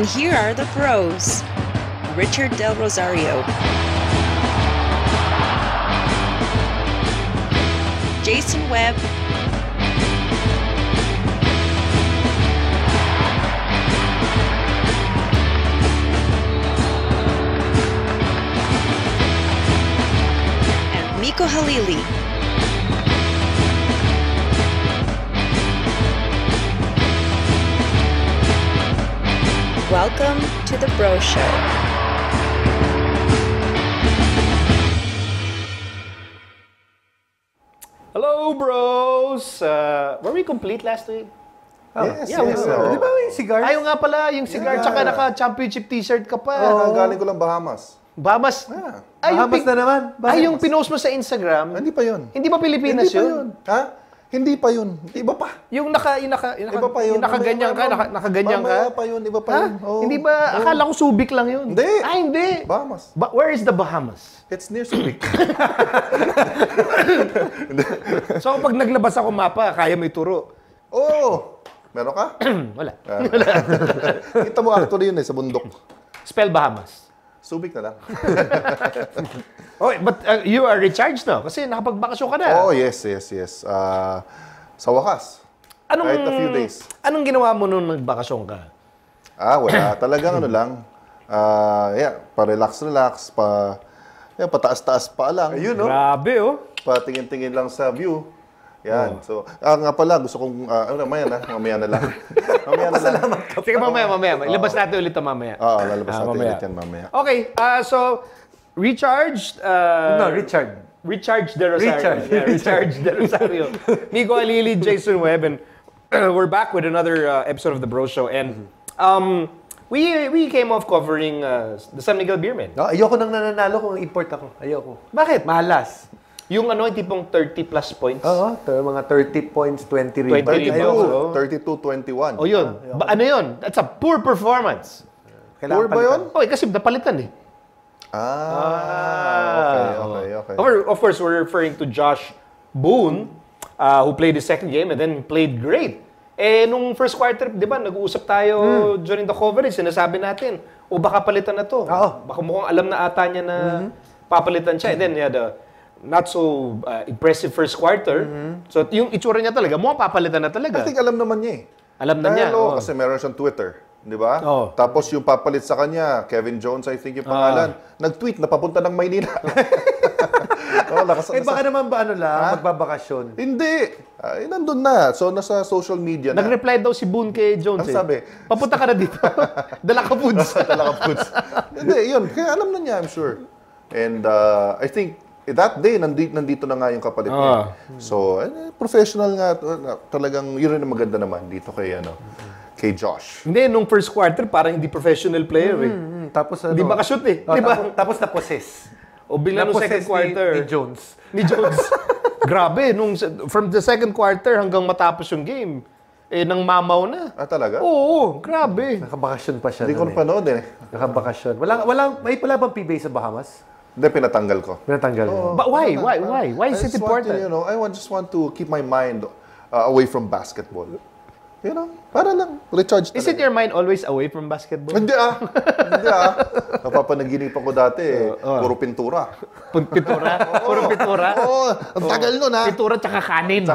And here are the pros. Richard Del Rosario, Jason Webb, and Mico Halili. Welcome to the Bro Show. Hello, bros! Were we complete last week? Yes, Yeah, yes. Di ba yung cigar? Ayaw nga pala, yung cigar, tsaka naka-championship t-shirt ka pa. Galing ko lang Bahamas. Bahamas. Bahamas na naman. Ay, yung pinost mo sa Instagram. Hindi pa yun. Hindi ba Pilipinas Hindi pa yun? Ha? Hindi pa yun. Iba pa. Yung Iba pa yun. nakaganyan ka, nakaganyan ka. Mamaya pa yun, iba pa yun. Oh. Hindi ba, akala ko Subic lang yun. Hindi. Ah, hindi. Bahamas. Where is the Bahamas? It's near Subic. So, pag naglabas ako mapa, kaya may turo. Oh! Meron ka? Wala. Kita mo actually yun sa bundok. Spell Bahamas. Subic na lang. Oh, but you are recharged now kasi nakapagbakasyon ka na. Oh, yes. Sa wakas. Kahit a few days. Anong ginawa mo nung nagbakasyon ka? Wala. Talagang ano lang. Pa-relax, pataas-taas pa lang. Ayun, no? Grabe, oh. Patingin-tingin lang sa view. Yan. So, nga pala, gusto kong, mamaya na lang. Mamaya na lang. Sige, mamaya. Ilabas natin ulit ito mamaya. Oo, lalabas natin ulit yan mamaya. Okay, so, recharged. Richard. Recharge De Rosario. Recharge De Rosario. Mico Halili, Jason Webb, and we're back with another episode of The Bro Show. And we came off covering the San Miguel Beerman. No, ayoko nang nananalo kung import ako. Ayoko. Bakit? Malas. Yung ano, yung tipong 30 plus points. Oo, mga 30 points, 20 rebounds. 32-21. O yun. Ano yun? That's a poor performance. Poor ba yun? Okay, kasi napalitan eh. Okay. Of course, we're referring to Josh Boone, who played the second game and then played great. Eh, nung first quarter, di ba, nag-uusap tayo during the coverage, sinasabi natin, baka palitan na to. Baka mukhang alam na ata niya na papalitan siya. And then, he had a not so impressive first quarter. So, yung itsura niya talaga, mukhang papalitan na talaga. I think alam naman niya eh. Alam na niya. Kasi meron siyang Twitter. Di ba? Oh. Tapos yung papalit sa kanya, Kevin Jones, I think yung pangalan, nag-tweet na papunta ng Maynila. Baka naman ba magbabakasyon? Hindi. Nandun na. So, nasa social media na. Nag-reply daw si Boone kay Jones. Ang sabi? Papunta ka na dito. Dala ka foods. Hindi, yun. Kaya alam na niya, I'm sure. And I think, that day, nandito na nga yung kapalit niya. So, professional nga. Talagang, yun rin ang maganda naman dito kay Josh. Hindi, nung first quarter, parang hindi professional player eh. Tapos Hindi makashoot eh. Di ba? Tapos na-possess. O bigla nung second quarter. Ni Jones. Grabe, from the second quarter hanggang matapos yung game, nang mamaw na. Talaga? Oo, grabe. Nakabakasyon pa siya. Hindi ko napanood eh. Nakabakasyon. May pala bang PBA sa Bahamas? Hindi, pinatanggal ko. Pinatanggal. But why? Why is it important? I just want to keep my mind away from basketball. Para lang, recharge talaga. Is it your mind always away from basketball? Hindi Napapanaginipan ko dati puro pintura. Pintura? Puro pintura? Oo, ang tagal nun ha. Pintura tsaka kanin.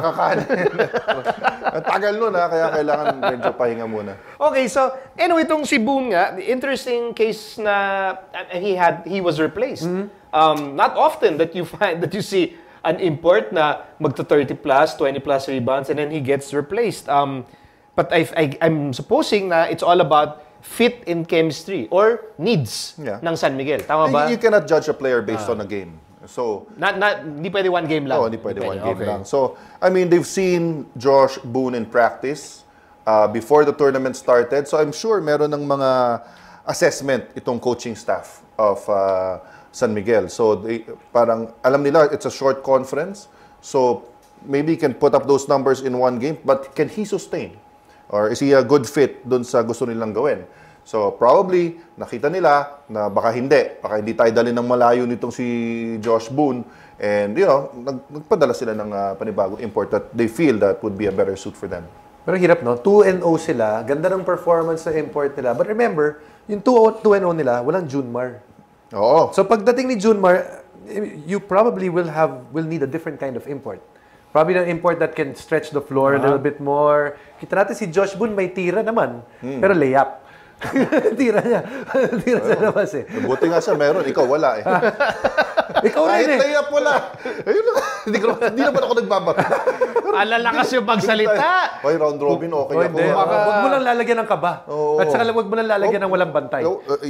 Ang tagal nun ha, kaya kailangan medyo pahinga muna. Okay, so anyway, itong si Boone nga, the interesting case na he was replaced. Not often that you see an import na magto 30 plus, 20 plus rebounds and then he gets replaced. But I'm supposing na it's all about fit in chemistry or needs ng San Miguel. Tama ba? You cannot judge a player based on a game. So, hindi pwede one game lang. hindi pwede one game lang. So, I mean, they've seen Josh Boone in practice before the tournament started. So, I'm sure meron ng mga assessment itong coaching staff of San Miguel. So, parang alam nila it's a short conference. So, maybe he can put up those numbers in one game, but can he sustain? Or is he a good fit dun sa gusto nilang gawin? So, probably, nakita nila na baka hindi tayo dali ng malayo nitong si Josh Boone. And, nagpadala sila ng panibagong import that they feel that would be a better suit for them. Pero hirap, no? 2-0 sila. Ganda ng performance sa import nila. But remember, yung 2-0 nila, walang Junmar. Oo. So pagdating ni Junmar, you probably will need a different kind of import. Probably an import that can stretch the floor a little bit more. Kita natin si Josh Boone may tira naman, pero layup. Tira niya. Tira sa labas eh. Buti nga siya meron, ikaw wala eh. Ikaw rin Kahit eh. layup wala. Ayun lang. Hindi naman ako nagbabara. Alalakas yung pagsalita. Hoy, round robin, okay Oh, ako. hindi. Huwag mo lang lalagyan ng kaba. Oo. At saka huwag mo lang lalagyan ng walang bantay.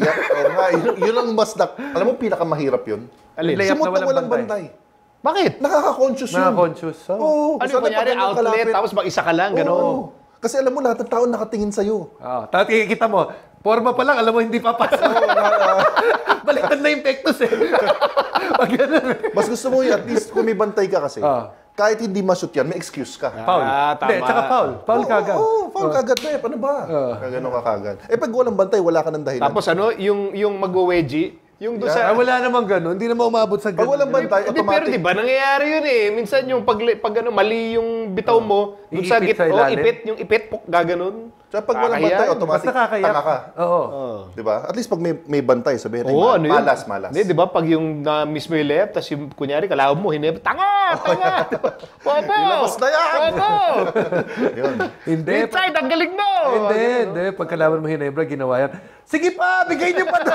Yun ang mas, alam mo, pinakamahirap yun. Layup Sumot na walang bantay. Bakit? Nakaka-conscious yun. Nakaka-conscious. Oo. Ano yung kunyari, outlet, tapos mag-isa ka lang, gano'n? Oo. Kasi alam mo, lahat ng tao nakatingin sa'yo. Tapos kita mo, forma pa lang, alam mo, hindi papasok. Baliktad na yung pectus eh. Pag ganun eh. Mas gusto mo at least kung may bantay ka kasi, kahit hindi ma-shoot yan, may excuse ka. Foul. Tama. Hindi, tsaka foul. Foul kagad. Oo, foul kagad na eh. Paano ba? Gano'n ka kagad. Eh pag walang bantay, wala ka ng dahilan. Tapos ano, yung mag-wedgie, yung doon sa... Wala namang ganun. Hindi naman umabot sa Pag ganun. walang bantay, Hindi, pero automatic. di ba nangyayari yun eh. Minsan yung pag ano, mali yung bitaw mo, doon sa Iipit sa gitna, ilalim. yung ipit, gaganon. Tsaka pag walang bantay, automatic, Basta kakayak. tanga ka. Oo. Di ba? At least pag may bantay, sabihin, Oo, ano yun? malas. Hindi, di ba? Pag yung mismo yung left, tapos yung kunyari, kalaban mo, hinip, tanga! Popo! Ilabas na yan! Popo! Yun. Hindi. Inside, ang galing mo! Hindi. Pagkalaban mo Hinebra, ginawa yan. Sige pa, bigay niyo pa to.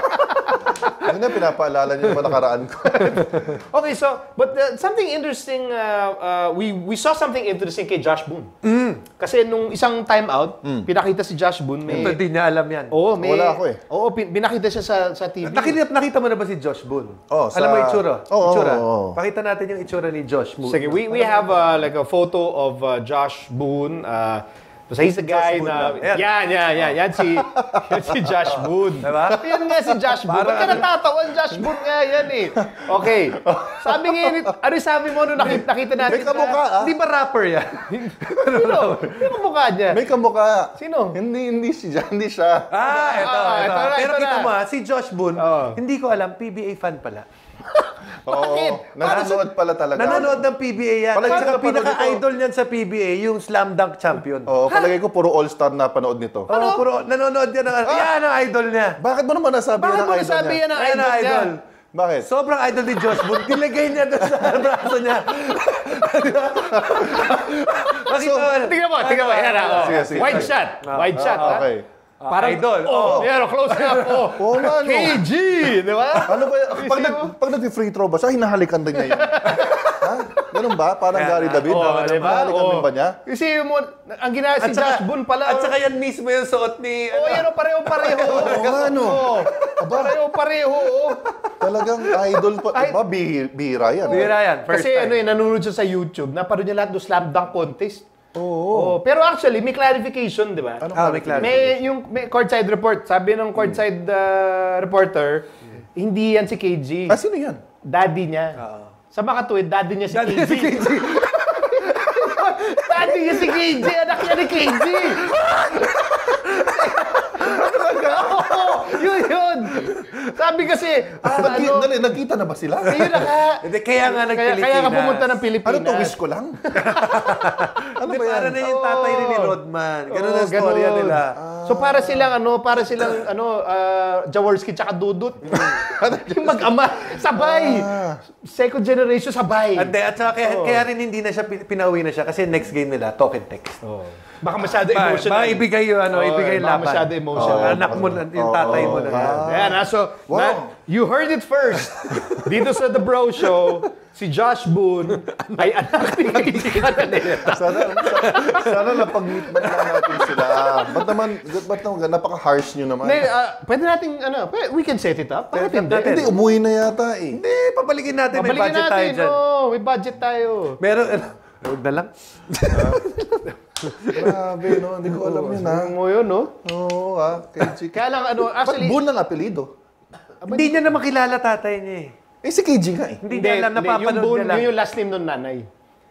Ano na, pinapaalala niyo naman nakaraan ko. Okay, so, but something interesting, we saw something interesting kay Josh Boone. Kasi nung isang timeout, pinakita si Josh Boone, Hindi niya alam yan. Wala ako eh. Oo, pinakita siya sa TV. Nakita mo na ba si Josh Boone? Oh, Alam mo yung itsura? Oo. Itsura. Pakita natin yung itsura ni Josh Boone. Sige, we have like a photo of Josh Boone. So he's the guy Boone na... lang. Yan si Josh Boone. Diba? Yan nga si Josh Boone. Ba't ka natatawan? Josh Boone nga yan eh. Okay. Sabi nga yun, ano sabi mo nung nakita natin? May kamukha Hindi ba rapper yan? Sino? Sino mukha niya? May kamukha. Sino? Hindi siya. Ito. ito Pero na. kita mo, si Josh Boone, hindi ko alam, PBA fan pala. Bakit? Nanonood pala talaga. Nanonood ng PBA yan. Palagi At saka napanood pinaka-idol niyan sa PBA, yung Slam Dunk champion. Oo, palagay ko puro all-star na panood nito. Puro nanonood yan. Yan ang idol niya. Bakit mo naman nasabi Bakit yan mo ang idol nasabi niya? yan ang Ayan idol ang niya? idol. Bakit? Sobrang idol ni Josh Boone. Nilagay niya doon sa braso niya. Tingnan mo. Yan na. Sige. Wide shot. Wide shot. Okay. Parang idol. Yan, close up. Oo nga, no. KG! Di ba? Ano ba, pag nag-free throw ba siya, hinahalikan din niya yun? Ha? Ganun ba? Parang Gary David? diba? Hinahalikan din ba niya? Kasi ang ginagawa si Josh Boone pala. At saka yan mismo yung suot ni... yan o, pareho-pareho. Oo nga, no. Pareho-pareho. Talagang idol pa. Diba? Bihira yan. Bihira yan. First Kasi time. nanonood siya sa YouTube, napanood niya lahat ng slam dunk contest. Oo. Pero actually, may clarification, di ba? May clarification. May courtside report. Sabi ng courtside reporter, hindi yan si KG. Sino yan? Daddy niya. Sa makatuwid, daddy niya si KG. Daddy niya si KG. Anak niya ni KG. Yun. Sabi kasi, Nagkita na ba sila? ayun na ka. Kaya nga nag-Pilipinas. Kaya ka pumunta ng Pilipinas. Ano to, wish ko lang? Ano ba yan? Para na yung tatay ni Rodman. Ganun ang storya nila. So para silang Jaworski tsaka Dudut. Yung mag-ama, sabay. Second generation sabay. At saka kaya rin hindi na siya pinauwi na siya kasi next game nila, talk and text. Baka masyado emotional. Baka ibigay yung ibigay yung laban. Masyado emotional. Anak mo, yung tatay mo na. Ayan, so, you heard it first. Dito sa The Bro Show, si Josh Boone ay anak ni KG Cananeta. Sana napag-meet man lang natin sila. Ba't naman napaka-harsh nyo naman? Pwede nating, we can set it up. Bakit hindi? Hindi, umuwi na yata eh. Hindi, pabalikin natin. May budget tayo dyan. May budget tayo. Meron, huwag na lang. Grabe, no? Hindi ko alam yun, ha? Mo yun, no? Oo, KG. Kaya lang, actually... Boone lang apelido. Hindi niya na makilala tatay niya eh. Eh, si KG nga eh. Hindi niya alam, napapanood niya lang. Yung last name ng nanay.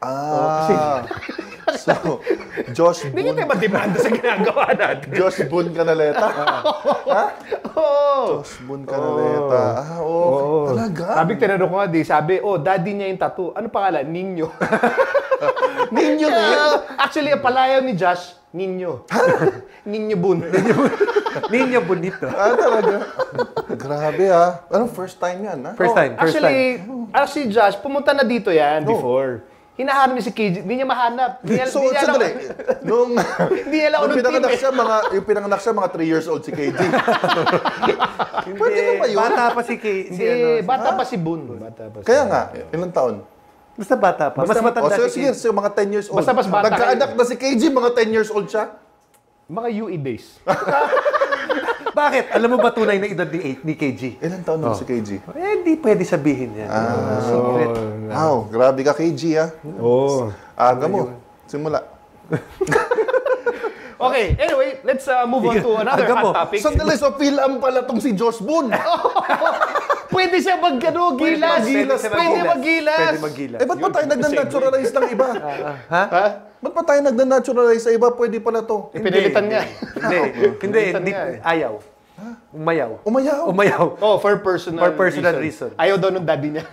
So, Josh Hindi Boone. kita ma-demanda sa ginagawa natin. Josh Boone Canaleta. Ha? Oo. Josh Boone Canaleta. Talaga? Sabi, tinanong ko nga, sabi, daddy niya yung tattoo. Ano pangalan? Ninyo. Ninyo rin? Actually, ang palayaw ni Josh, Ninyo. Ninyo Bun. Ninyo bonito. Talaga? Grabe Anong first time yan, ha? First time. Actually, Josh, pumunta na dito yan before. Hinahanap niya si KG. Hindi niya mahanap. So, sandali. Nung Hindi pinanganak siya, mga 3 years old si KG. Pwede na ba yun? Bata pa si Bata pa si Bun. Kaya nga, ilang taon? Basta bata pa. Mas matanda si KG. Sige, mga 10 years old. Basta mas bata Nagkaanak na si KG, mga 10 years old siya. Mga UE days. Bakit? Alam mo ba tunay na edad ni KG? Ilang taon na si KG? Hindi pwede sabihin yan. Secret. Wow, grabe ka KG, Oo. Aga mo. Simula. Okay, anyway, let's move on to another hot topic. Sandali, so fill-am pala tong si Josh Boone. Pwede siya mag-gilas. Pwede mag-gilas. Ba't pa tayo nagna-naturalize ng iba? Ha? Ba't pa tayo nagna-naturalize sa iba? Pwede pala to. Pinilitan niya. Hindi. Ayaw. Umayaw. Oh, for personal reason. Ayaw daw nung daddy niya.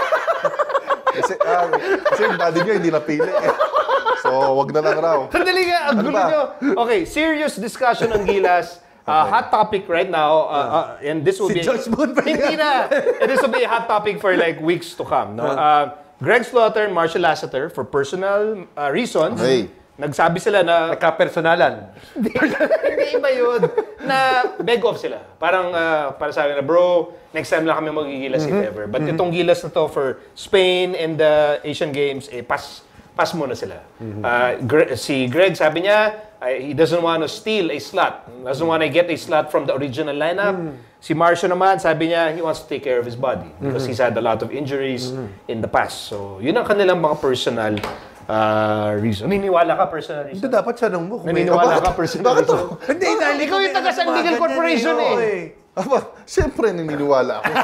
Kasi yung daddy niya hindi napili. So, wag na lang raw. Sandali nga, ang gulo nyo. Okay, serious discussion on Gilas. Hot topic right now, and this will be... Josh Boone pa Hindi na. And this will be a hot topic for like weeks to come. No? Greg Slaughter and Marshall Lasseter, for personal reasons, nagsabi sila na... Nagka-personalan. Hindi iba yun. Na beg off sila. Parang para sabi na, bro, next time lang kami magigilas if ever. But itong gilas na to for Spain and the Asian Games, pass muna sila. Si Greg, sabi niya, he doesn't want to steal a slot. Doesn't want to get a slot from the original lineup. Si Marcio naman, sabi niya, he wants to take care of his body because he's had a lot of injuries in the past. So, yun ang kanilang mga personal reason. Naniniwala ka personal reason? Hindi, dapat siya nung mukha. Naniniwala ka personal reason? Hindi, ikaw yung taga San Miguel Corporation Siyempre, naniniwala ako.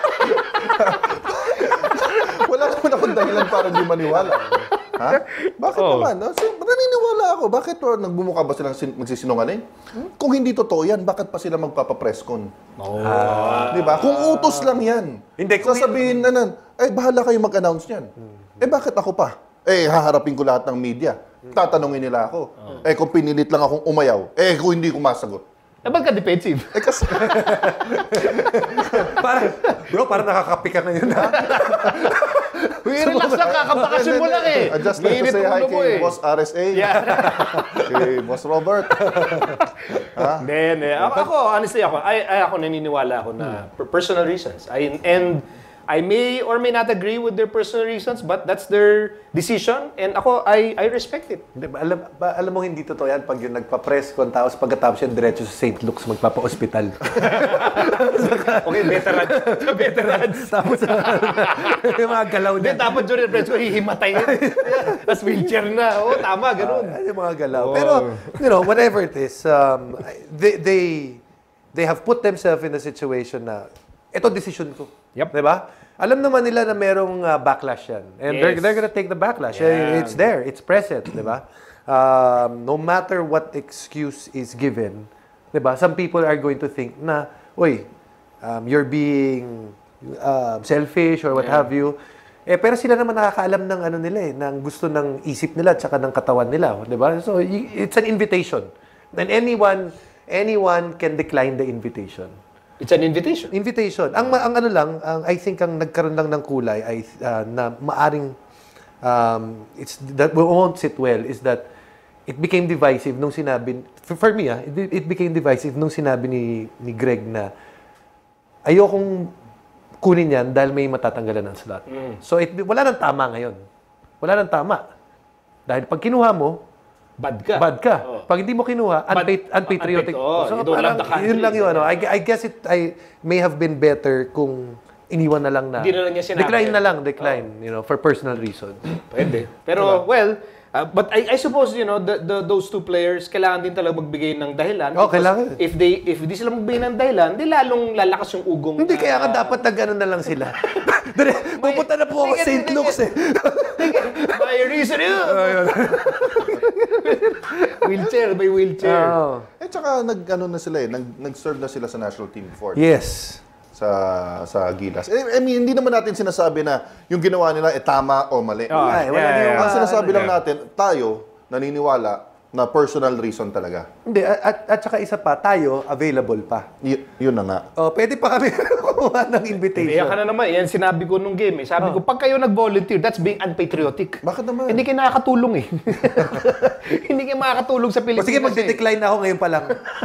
Wala naman akong dahilan para hindi maniwala. Ha? Bakit naman? Naniniwala ako. Bakit nagbumukha ba silang magsisinungaling? Kung hindi totoo yan, bakit pa sila magpapapreskon? Diba? Kung utos lang yan. Hindi, sasabihin bahala kayo mag-announce yan. Bakit ako pa? Haharapin ko lahat ng media. Tatanungin nila ako. Kung pinilit lang akong umayaw, kung hindi ko masagot. Ba't ka defensive? Kasi... Parang nakakapi ka ngayon, ha? Relax lang, kakabakasyon mo lang I just like to say hi kay Boss RSA. Kay Boss Robert. Ako, honestly, ako naniniwala ako na for personal reasons. And I may or may not agree with their personal reasons, but that's their decision, and ako, I respect it. Alam mo, hindi totoo yan pag yung nagpa-press con, tapos pagkatapos yan, diretso sa St. Luke's, magpapa-hospital. Okay, veterans. Tapos, yung mga galaw na. Dapat yun yung press ko, hihimatay yun. Tapos wheelchair na. Tama, ganun. Yung mga galaw. Pero, whatever it is, they have put themselves in a situation na, ito decision ko. Yep. Diba? Alam naman nila na merong backlash yan. And they're gonna take the backlash. Yeah. It's there. It's present. Diba? No matter what excuse is given, diba? Some people are going to think na, you're being selfish or what have you. Pero sila naman nakakaalam ng ng gusto ng isip nila at saka ng katawan nila. Diba? So, it's an invitation. And anyone can decline the invitation. It's an invitation. Invitation. I think ang nagkaroon lang ng kulay ay na maaring that won't sit well is that it became divisive nung sinabi for me it became divisive nung sinabi ni Greg na ayokong kunin yan dahil may matatanggalan ng slot. So wala nang tama ngayon. Wala nang tama. Dahil pag kinuha mo, bad ka. Pag hindi mo kinuha, unpatriotic. So, parang, yun lang yun. I guess I may have been better kung iniwan na lang na. Hindi na lang niya sinabi. Decline, for personal reasons. Pwede. Pero, but I suppose, those two players, kailangan din talaga magbigay ng dahilan. Kailangan. If di sila magbigay ng dahilan, di lalong lalakas yung ugong. Hindi, kaya nga dapat na lang sila. Pupunta na po ako sa St. Luke's By reason May wheelchair. Tsaka nag-serve na sila sa national team before. Yes. sa Gilas. I mean, hindi naman natin sinasabi na yung ginawa nila tama o mali. Ang sinasabi lang natin, tayo naniniwala na personal reason talaga. Hindi, at saka isa pa, tayo available pa. Yun na nga. Pwede pa kami kumuha ng invitation. Iyan ka na naman. Yan sinabi ko nung game. Sabi ko, pag kayo nag-volunteer, that's being unpatriotic. Bakit naman? Hindi kayo nakakatulong Hindi kayo makakatulong sa Pilipinas. Sige, mag-decline na ako ngayon pa lang.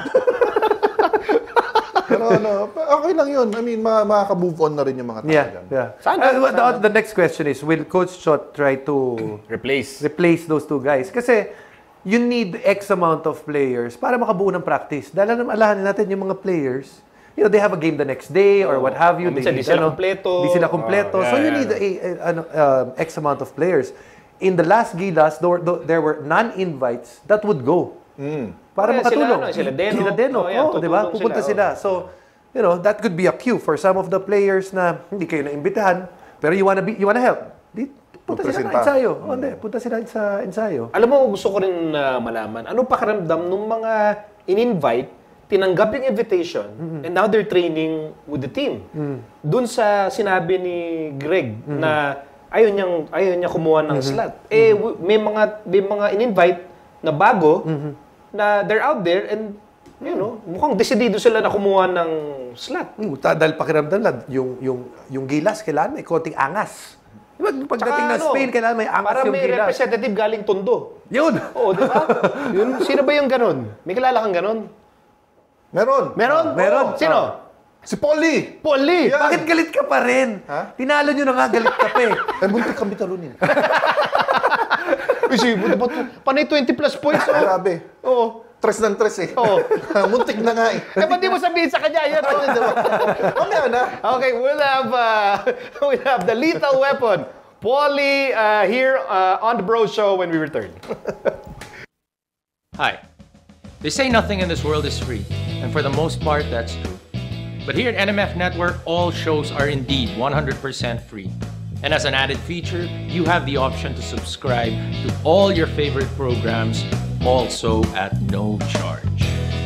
Pero okay lang yun. I mean, makaka-move on na rin yung mga tao dyan. Sana. The next question is, will Coach Chot try to replace those two guys? Kasi you need X amount of players para makabuo ng practice. Dahil alahanin natin yung mga players, they have a game the next day or what have you. Hindi sila kompleto. So you need X amount of players. In the last Gilas, there were non-invites that would go. Para makatulong. Sila Deno. Diba? Pupunta sila. So, that could be a cue for some of the players na hindi kayo naimbitahan, pero you wanna help. Punta sila sa ensayo. Punta sila sa ensayo. Alam mo, gusto ko rin malaman, anong pakiramdam nung mga in-invite, tinanggap yung invitation, and now they're training with the team. Doon sa sinabi ni Greg na ayaw niya kumuha ng slot. May mga in-invite na bago, na they're out there and mukhang desidido sila na kumuha ng slot. Dahil pakiramdam lang, yung Gilas, kailangan may konting angas. Diba, pagdating ng Spain, kailangan may angas yung Gilas. Para may representative galing Tondo. Yun! Oo, di ba? Sino ba yung ganon? May kilala kang ganon? Meron? Sino? Si Polly! Bakit galit ka pa rin? Tinalo nyo na nga, galit ka pa Muntik kami talunin. Panay 20 plus points. Grabe. Oo. 3 ng 3 Muntik na nga Ba't di mo sabihin sa kanya yun? Mamaya na. Okay, we'll have the lethal weapon, Paulie, here on the Bro Show when we return. Hi. They say nothing in this world is free, and for the most part, that's true. But here at NMF Network, all shows are indeed 100% free. And as an added feature, you have the option to subscribe to all your favorite programs, also at no charge.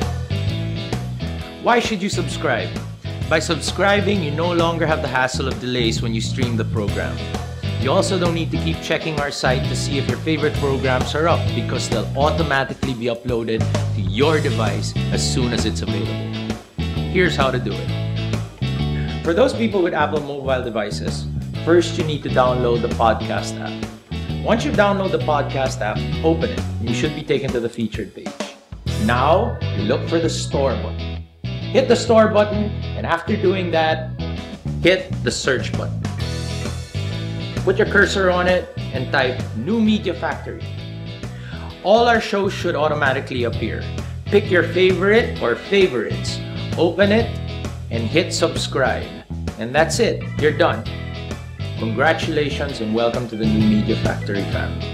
Why should you subscribe? By subscribing, you no longer have the hassle of delays when you stream the program. You also don't need to keep checking our site to see if your favorite programs are up, because they'll automatically be uploaded to your device as soon as it's available. Here's how to do it. For those people with Apple mobile devices, first you need to download the podcast app. Once you download the podcast app, open it. You should be taken to the featured page. Now, you look for the store button. Hit the store button, and after doing that, hit the search button. Put your cursor on it and type New Media Factory. All our shows should automatically appear. Pick your favorite or favorites, open it, and hit subscribe. And that's it, you're done. Congratulations and welcome to the New Media Factory family.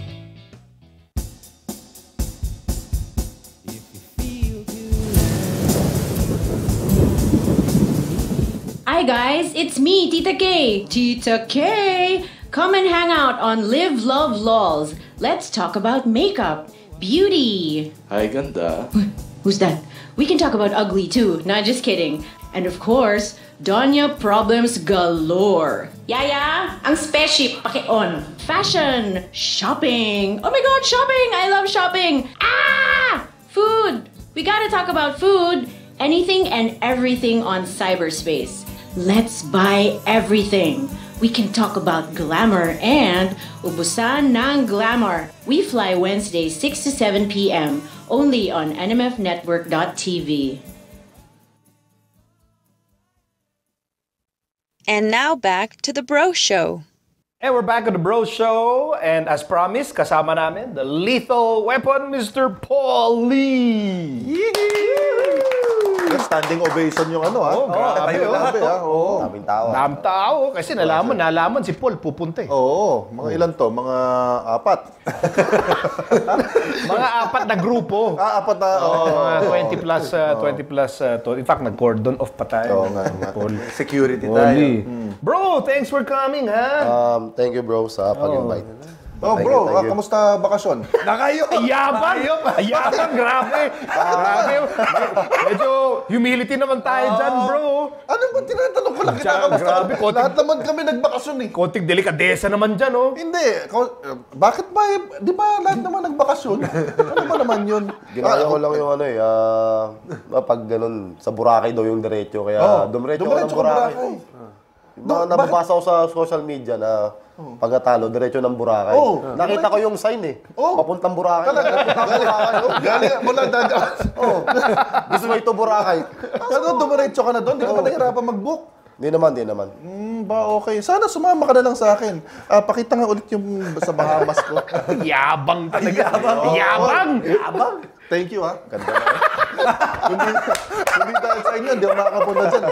Hi guys, it's me, Tita K. Tita K! Come and hang out on Live Love Lols. Let's talk about makeup, beauty. Hi, ganda. Who's that? We can talk about ugly too, not just kidding. And of course, Donya problems galore. Yaya, ang spaceship paki-on. Fashion, shopping. Oh my god, shopping! I love shopping. Ah! Food. We gotta talk about food. Anything and everything on cyberspace. Let's buy everything. We can talk about glamour and ubusan ng glamour. We fly Wednesdays 6 to 7 p.m. only on nmfnetwork.tv. And now back to the Bro Show. And we're back on the Bro Show. And as promised, kasama namin, the lethal weapon, Mr. Paulie. Standing ovation yung ano, ha? Grabe, Daming tao. Daming tao. Kasi nalaman si Paul pupunta eh. Oo. Mga ilan to? Mga 4. Mga 4 na grupo. 4 na. Mga 20 plus. In fact, nag-cordon off pa tayo. Oo nga. Paul. Security tayo. Bro, thanks for coming, ha? Thank you, bro, sa pag-invite. Oh bro, kamusta bakasyon? Nakayo! Ayabang! Ayabang! Grabe! Grabe! Medyo humility naman tayo dyan, bro. Ano ba tinatanong ko lang kinakamusta Grabe, ko? Lahat naman kami nagbakasyon eh. Konting delikadesa naman dyan, oh. Hindi. Bakit ba? Di ba lahat naman nagbakasyon? Ano ba naman yun? Ginaya ko lang yung pag ganun, sa Boracay daw yung diretso. Kaya dumiretso ko ng Boracay. Nababasa ko sa social media na pagkatalo, diretso ng Boracay. Nakita ko yung sign eh. Papuntang Boracay. Galing mo lang dagat. Gusto mo ito Boracay? Ano, dumiretso ka na doon? Di ka ba nahirapan mag-book? Di naman. Okay. Sana sumama ka na lang sa akin. Pakita nga ulit yung sa Bahamas ko. Yabang talaga. Yabang! Thank you, ha. Ganda na. Hindi dahil sa inyo, hindi ako makakapunta dyan.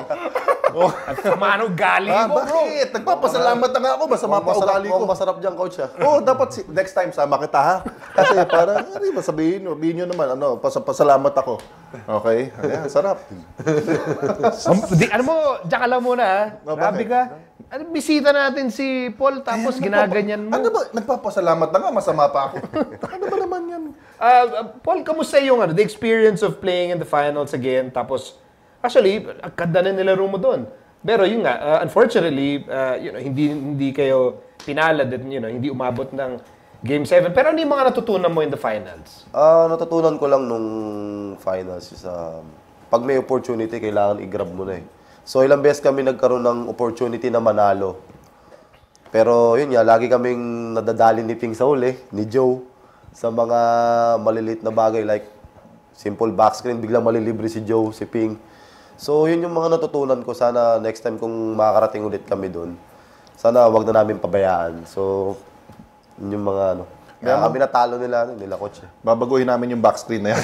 Mano galing mo, bro. Bakit? Nagpapasalamat na nga ako. Masama pa ugali ko. Masarap dyan, coach. Dapat next time sama kita, ha? Kasi parang, sabihin nyo naman, pasalamat ako. Okay? Ayan, sarap. Ano mo, diyan ka lang muna, ha? Grabe ka. Bisita natin si Paul, tapos ginaganyan mo. Ano ba? Nagpapasalamat na nga, masama pa ako. Ano ba naman yan? Paul, kamusta yung the experience of playing in the finals again? Tapos, actually, ganda na nilaro mo doon. Pero yun nga, unfortunately, hindi kayo pinalad at hindi umabot ng Game 7. Pero ano yung mga natutunan mo in the finals? Natutunan ko lang nung finals is, pag may opportunity, kailangan i-grab mo na eh. So ilang beses kami nagkaroon ng opportunity na manalo. Pero yun nga, lagi kaming nadadali ni Ping sa huli, ni Joe, sa mga maliliit na bagay like simple backscreen, biglang malilibre si Joe, si Ping. So yun yung mga natutunan ko. Sana next time kung makakarating ulit kami doon, sana wag na namin pabayaan. So yun yung mga kaya kami natalo nila coach. Babaguhin namin yung backscreen na yan.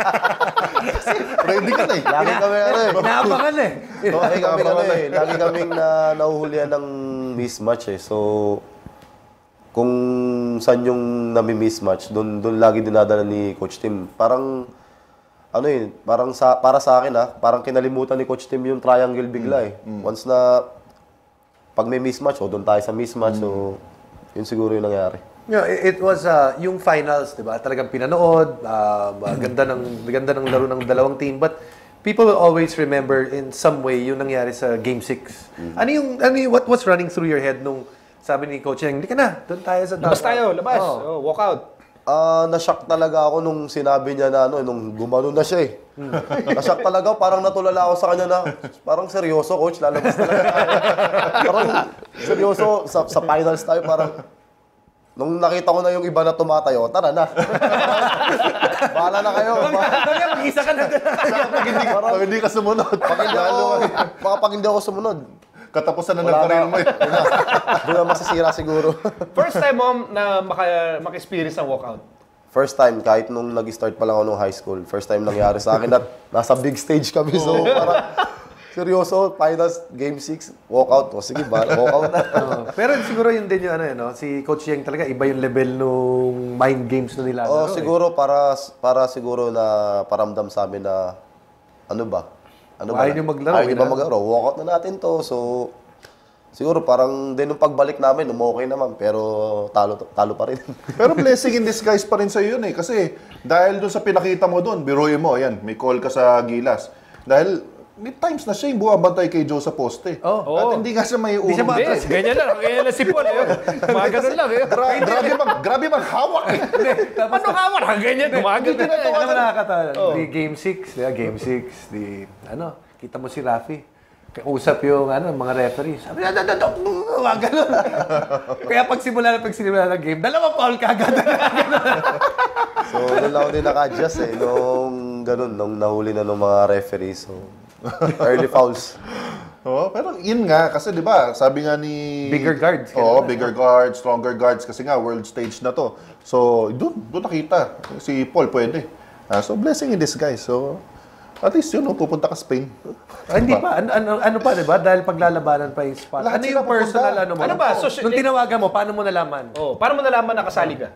Ready ka na eh. Lagi kami Naabangan eh. Lagi kaming nahuhulihan ng mismatch eh. So kung saan yung nami-mismatch, doon lagi dinadala ni Coach Tim. Parang para sa akin parang kinalimutan ni Coach Tim yung triangle bigla eh. Once na pag may mismatch, doon tayo sa mismatch. So yun siguro yung nangyari. Yeah, it was yung finals, 'di ba? Talagang pinanood, ganda ng laro ng dalawang team, but people will always remember in some way yung nangyari sa Game 6. What's running through your head nung sabi ni Coach Yang, hindi ka na, doon tayo sa labas tayo, walk out. Na-shock talaga ako nung sinabi niya na nung gumano na siya eh. Na-shock talaga, parang natulala ako sa kanya na parang seryoso coach, lalabas talaga. Parang seryoso sa finals tayo, parang nung nakita ko na yung iba na tumatayo, tara na. Bahala na kayo. Mag-isa ka na. Pag hindi ka sumunod. Pag hindi ako sumunod. Katapusan na ng career mo eh. Doon na masisira siguro. First time mo na maka-experience ng walkout? First time, kahit nung nag-start pa lang ako nung high school. First time nangyari sa akin at nasa big stage kami. So parang seryoso, finals, game 6, walkout. O sige ba, walkout na. Pero siguro yun din yung si Coach Yang talaga, iba yung level nung mind games na nila. Siguro para siguro na paramdam sa amin na ayaw nyo maglaro. Ayaw nyo ba maglaro? Walkout na natin to. So, siguro parang din nung pagbalik namin, okay naman. Pero talo pa rin. Pero blessing in disguise pa rin sa'yo yun eh. Kasi dahil doon sa pinakita mo doon, biruin mo, ayan, may call ka sa Gilas. Dahil may times na siya yung buwabantay kay Joe sa poste. At hindi nga siya may urong. Ganyan na si Paul. Mga ganun lang. Grabe mang hawak eh. Paano hawak? Ganyan, gumagano na. Ano mo nakakatawa? Di Game 6, Game 6, kita mo si Rafi. Usap yung mga referees. Sabi na, ganun. Kaya pag simula ng game, dalawang foul ka agad. So, doon lang ako din naka-adjust eh. Nung nahuli na ng mga referees. So, early fouls. Pero yun nga, kasi di ba, sabi nga ni... Bigger guards. Bigger guards, stronger guards, kasi nga, world stage na to. So, doon nakita. Si Paul pwede. So, blessing in disguise. So, at least yun, pupunta ka Spain. Hindi pa. Ano pa, di ba? Dahil paglalabanan pa yung spot. Ano yung personal, mo? Ano ba? Nung tinawagan mo, paano mo nalaman? Paano mo nalaman na kasali ka?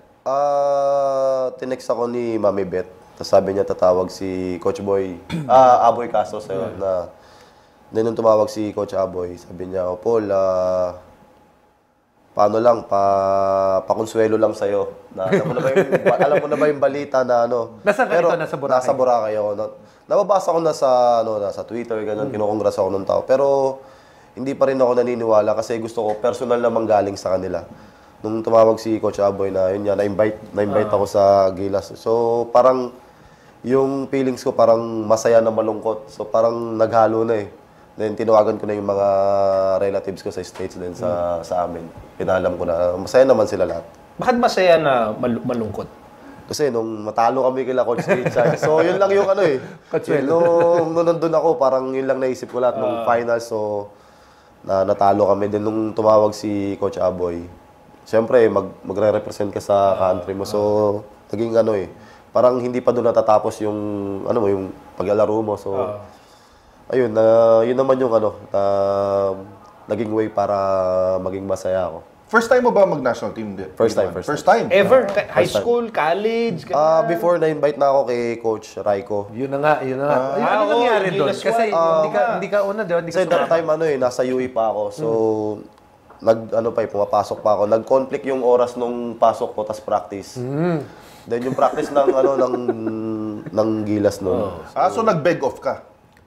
Tinext ako ni Mami Beth. Tapos sabi niya tatawag si Coach Boy, Aboy Castro sa'yo nung tumawag si Coach Aboy, sabi niya, Paul, paano lang, pakonsuelo lang sa'yo. Na, alam mo na ba yung balita na ano? Nasaan ka dito? Nasa Boracay? Nasa Boracay ako. Nababasa ko na sa Twitter, ganun, kinokongras ako ng tao. Pero hindi pa rin ako naniniwala kasi gusto ko personal na manggaling sa kanila. Nung tumawag si Coach Aboy na yun yan, na-invite ako sa Gilas. So parang yung feelings ko parang masaya na malungkot. So parang naghalo na eh. Then tinawagan ko na yung mga relatives ko sa States din sa amin. Pinalam ko na masaya naman sila lahat. Bakit masaya na malungkot? Kasi nung matalo kami kila Coach Richard, so yun lang yung ano eh. Nung nandun ako, parang yun lang naisip ko lahat nung final. So natalo kami. Then nung tumawag si Coach Aboy, siyempre magre-represent ka sa country mo. So naging ano eh. Parang hindi pa doon natatapos yung ano mo, yung paglalaro mo. So ayun, yun naman yung ano, naging way para maging masaya ako. First time mo ba mag-national team? First time. Ever? High school, college? Before na-invite na ako kay Coach Raiko. Yun na nga. Ano nangyari doon? Gilas Kasi hindi ka una doon. Kasi that time nasa UE pa ako. So, pumapasok pa ako. Nag-conflict yung oras nung pasok ko, tas practice. Then yung practice ng Gilas noon. So nag-beg off ka?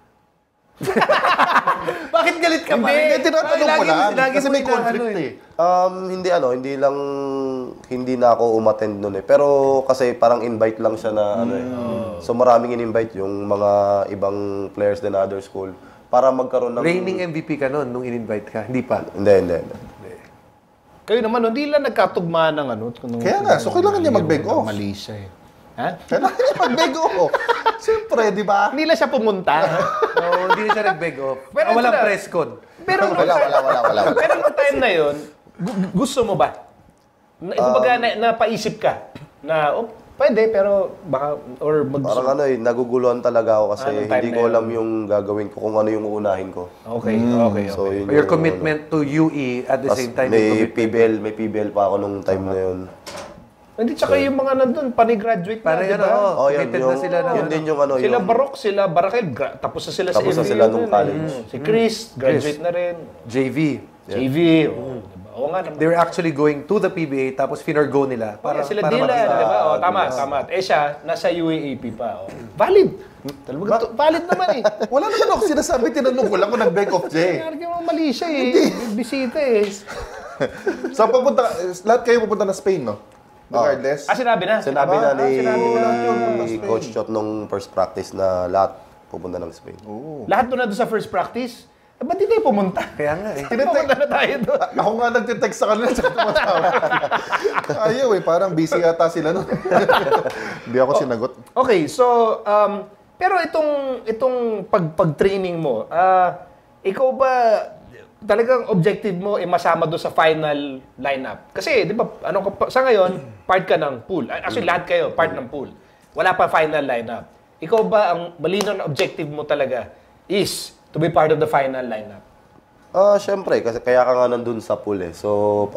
Bakit galit ka pa? Hindi, tinatanong ko lang. Kasi may conflict eh. Hindi na ako umattend noon eh. Pero kasi parang invite lang siya na ano eh. So maraming in-invite yung mga ibang players din other school para magkaroon ng... Reigning MVP ka noon nung in-invite ka? Hindi pa? Hindi. Kayo naman, hindi lang nagkatugma ng ano. Kaya nga, so kailangan niya mag-beg off. Mali siya eh. Ha? Kailangan niya mag-beg off. Siyempre, di ba? Hindi lang siya pumunta. Hindi siya nag-beg off. Pero Walang press con. Pero Wala. Pero nung time na yun, gusto mo ba? Kumbaga, napaisip ka na, pwede, pero baka, or Parang naguguluhan talaga ako kasi hindi ko alam yung gagawin ko, kung ano yung uunahin ko. Okay. So, yun Your yung, commitment to UE at the same time. May PBL pa ako nung time na yun. Hindi, tsaka yung mga nandun, pani-graduate na, Parang di ba? committed na sila na. Yun din yung ano. Sila Barok, sila Barakel, tapos na sila sa Tapos na MBA sila nung nun, college. Si Chris, graduate na rin. JV. JV, diba? Oo nga naman. They were actually going to the PBA tapos finorgo nila. Para sila Dylan, di ba? Tama. Siya, nasa UAAP pa. Valid. Valid naman eh. Wala naman ako sinasabi, tinanong ko lang kung nag-beg off, Jay. Mali siya eh. Bisita eh. So, lahat kayo pupunta na Spain, no? Regardless. Sinabi na. Sinabi na ni ni Coach Chot nung first practice na lahat pupunta ng Spain. Lahat doon na doon sa first practice? Ba't di tayo pumunta? Kaya nga eh. Pumunta na tayo doon. Ako nga nagtitext sa kanila sa tumatawa. Ayaw eh, parang busy yata sila nun. Hindi ako sinagot. Okay, so, pero itong pag-training mo, ikaw ba, talagang objective mo masama doon sa final lineup? Kasi, di ba, sa ngayon, part ka ng pool. Actually, lahat kayo, part ng pool. Wala pa final lineup. Ikaw ba, ang malinaw na objective mo talaga is to be part of the final lineup? Syempre, kasi kaya ka nga nandun sa pool eh. So,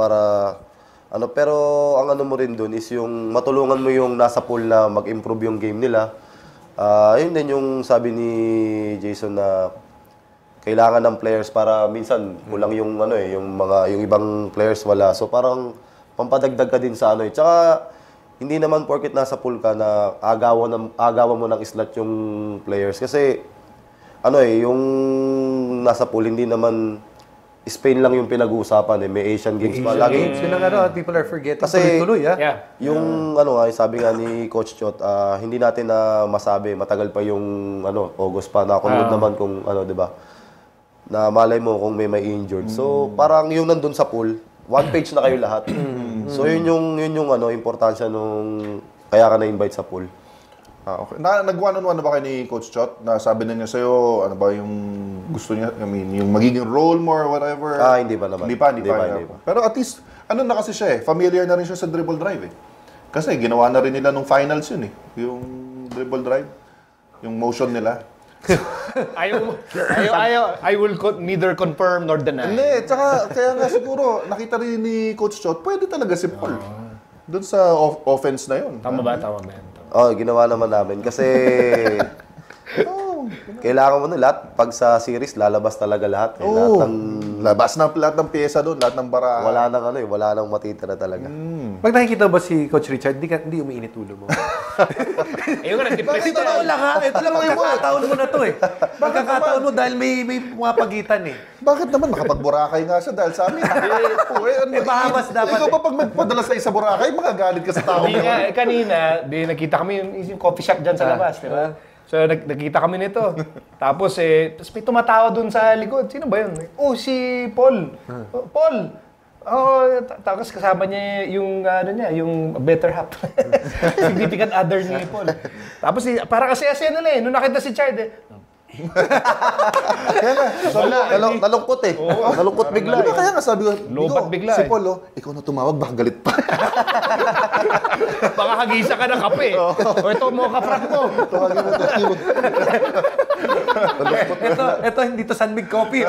pero ang mo rin dun is yung matulungan mo yung nasa pool na mag-improve yung game nila. Yun din yung sabi ni Jason na kailangan ng players para minsan kulang yung yung ibang players wala. So parang pampadagdag ka din sa Tsaka hindi naman porket nasa pool ka na agawan mo ng slot yung players kasi yung nasa pool hindi naman Spain lang yung pinag-uusapan May Asian Games pa lagi. People are forgetting Kasi tuloy. Yung sabi nga ni Coach Chot, hindi natin na masabi, matagal pa yung August pa na naman kung di ba? Na malay mo kung may injured. So parang yung nandun sa pool, one page na kayo lahat. So yun yung importansya nung kaya ka na-invite sa pool. Okay. Nag-one-on-one na ba kayo ni Coach Chot? Na sabi na niya sa'yo, ano ba yung gusto niya? I mean, yung magiging role mo or whatever? Hindi pa naman. Hindi pa. Pero at least, na kasi siya familiar na rin siya sa dribble drive Kasi ginawa na rin nila nung finals yun Yung dribble drive. Yung motion nila. I will neither confirm nor deny. Hindi, tsaka kaya nga siguro nakita rin ni Coach Chot, pwede talaga si Paul. Doon sa offense na yun. Tama ba? Ginawa naman namin kasi kailangan mo lahat pag sa series lalabas talaga lahat. Lahat ng Labas na lahat ng pyesa doon, lahat ng bara. Wala nang matitira talaga. Pag nakikita ba si Coach Richard, hindi umiinit ulo mo? Ayun nga, nag-depress Ito na. lang ha. Ito lang magkakataon mo na to eh. Magkakataon mo dahil may mga pagitan eh. Bakit naman? Nakapag-Boracay nga siya dahil sa amin. Bahamas dapat. Ikaw ba pag magpadala sa isa Boracay, magagalit ka sa tao Hindi mo? nga, kanina, nakita kami yung coffee shop dyan sa labas, di ba? So, nakita kami nito. Tapos may tumatawa dun sa likod. Sino ba yun? Oh, si Paul. Oh, Paul! Tapos kasama niya yung, yung better half. Significant other ni Paul. Tapos, para kasi nila eh. Nung nakita si Chard Nalungkot eh. Nalungkot bigla eh. Kaya nga sabi ko, Lobat bigla si eh. Paul, ikaw na tumawag, baka galit pa. baka hagisa ka ng kape. O ito mo, kaprak mo. Tawagin mo, Ito hindi to San Mig Coffee.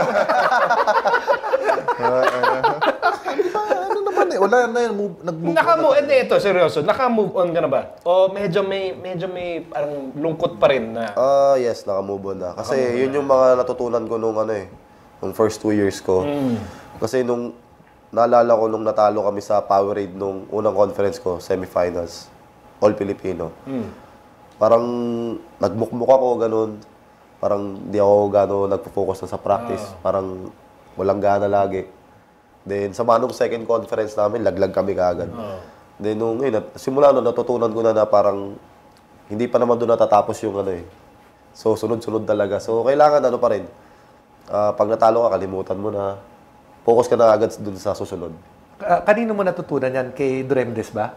ano naman eh, wala na yan, nag-move Ito, seryoso, naka-move on ka na ba? O medyo may parang lungkot pa rin na... Yes, naka-move on na. Kasi yun yung mga natutunan ko nung nung first 2 years ko. Kasi naalala ko nung natalo kami sa Powerade nung unang conference ko, semifinals, All Filipino. Parang nagmukmuk ako, ganun. Parang di ako gano'n nagpo-focus na sa practice. Parang walang gana lagi. Then, sa manong second conference namin, laglag kami kaagad. Then, simula nun, natutunan ko na parang hindi pa naman doon natatapos yung So, sunod-sunod talaga. So, kailangan pa rin. Pag natalo ka, kalimutan mo na. Focus ka na agad doon sa susunod. Kanino mo natutunan yan? Kay Duremdes ba?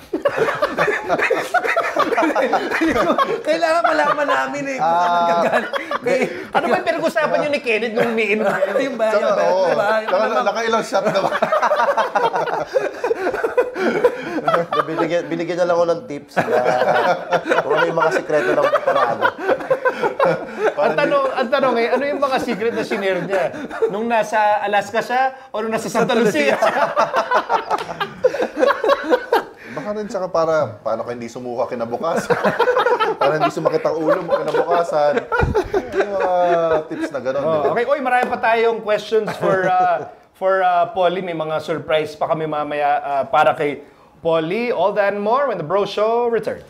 Kailangan malaman namin eh. Ano ba yung pinag-usapan nyo ni Kenneth nung umiinom? Yung ba? Nakailang shot na ba? Binigyan niya lang ako ng tips na kung ano yung mga sikreto ng parado. Ang tanong ano yung mga secret na sinare niya? Nung nasa Alaska siya o nung nasa Santa Lucia? Baka rin tsaka paano ka hindi sumuka kinabukasan. Para hindi sumakit ang ulo mo kinabukasan. Yung mga tips na gano'n. Okay, marami pa tayong questions for Polly. May mga surprise pa kami mamaya para kay Polly. All that and more when the Bro Show returns.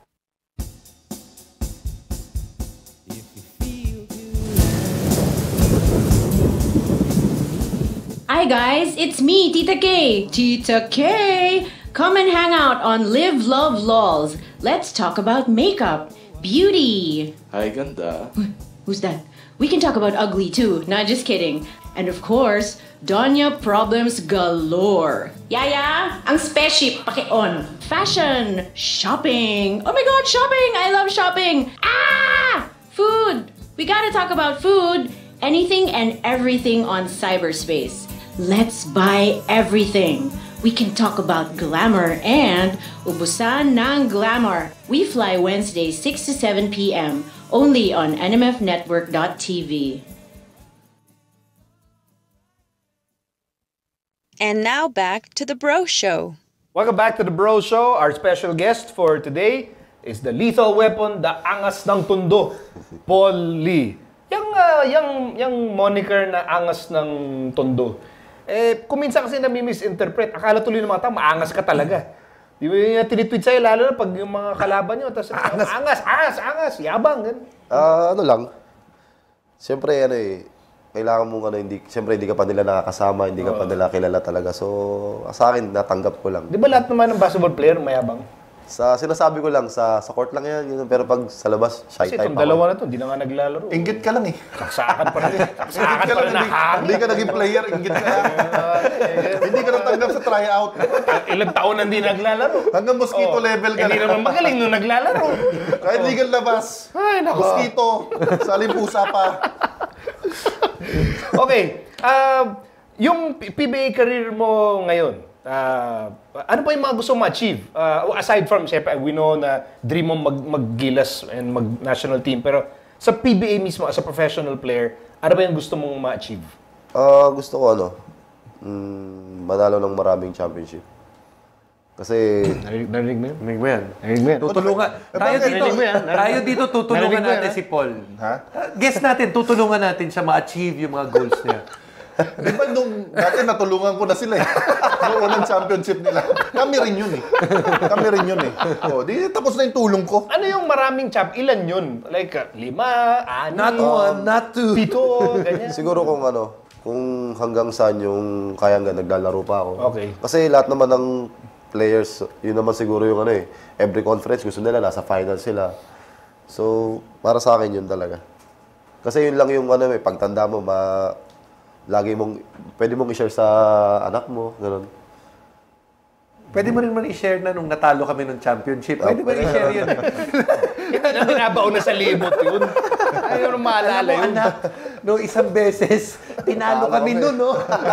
Hi guys, it's me, Tita K. Tita K! Come and hang out on Live Love Lols. Let's talk about makeup, beauty. Hi, ganda. Who's that? We can talk about ugly too, not just kidding. And of course, Donya problems galore. Yaya, ang spaceship paki-on. Fashion, shopping. Oh my god, shopping! I love shopping. Food. We gotta talk about food. Anything and everything on cyberspace. Let's buy everything. We can talk about glamour and ubusan ng glamour. We fly Wednesdays 6 to 7 p.m. only on nmfnetwork.tv. And now back to the Bro Show. Welcome back to the Bro Show. Our special guest for today is the lethal weapon, the angas ng tundo, Paul Lee. Yung moniker na angas ng tundo. Kuminsan kasi nami-misinterpret. Akala tuloy ng mga tao, maangas ka talaga. Di ba yung tinitweet sa'yo, lalo na pag yung mga kalaban nyo, tapos angas, yabang. Ano lang. Siyempre, kailangan mong siyempre hindi ka pa nila nakakasama, hindi ka pa nila kilala talaga. So, sa akin, natanggap ko lang. Di ba lahat naman ng basketball player mayabang? Sinasabi ko lang, sa court lang yan, pero pag sa labas, shy Kasi type itong ako. dalawa na to, hindi na nga naglalaro. Inggit ka lang eh. Saksakan pa rin. Saksakan pa rin na Hindi ka naging player, inggit ka lang. Hindi ka natanggap sa tryout. Ilang taon na hindi naglalaro. Hanggang mosquito level ka Hindi lang. naman magaling nung naglalaro. Kahit di ka labas. Ay, nako. Mosquito. Saling pusa pa. Okay. Yung PBA career mo ngayon, ano pa yung mga gusto mo ma-achieve? Aside from, syempre, we know na dream mo mag-Gilas and mag-national team. Pero sa PBA mismo, as a professional player, ano ba yung gusto mong ma-achieve? Gusto ko manalo ng maraming championship. Kasi... Narinig mo yun? Narinig mo yan? Narinig mo yan? Tutulungan. Tayo dito tutulungan natin si Paul. Ha? Guess natin, tutulungan natin siya ma-achieve yung mga goals niya. Di ba nung dati natulungan ko na sila eh. Noong unang championship nila. Kami rin yun eh. O, di tapos na yung tulong ko. Ano yung maraming Ilan yun? Like, 5, 6, Not one, not two. 7, ganyan. Siguro kung hanggang saan yung kaya hanggang naglalaro pa ako. Okay. Kasi lahat naman ng players, yun naman siguro yung every conference gusto nila, nasa final sila. So, para sa akin yun talaga. Kasi yun lang yung pagtanda mo, pwede mong i-share sa anak mo, gano'n. Pwede mo rin man i-share na nung natalo kami ng championship. Pwede mo rin i-share yun. Hindi na binabaon na sa limot yun. Ayaw nung maalala yun. Anak, no, isang beses, tinalo kami nun, no?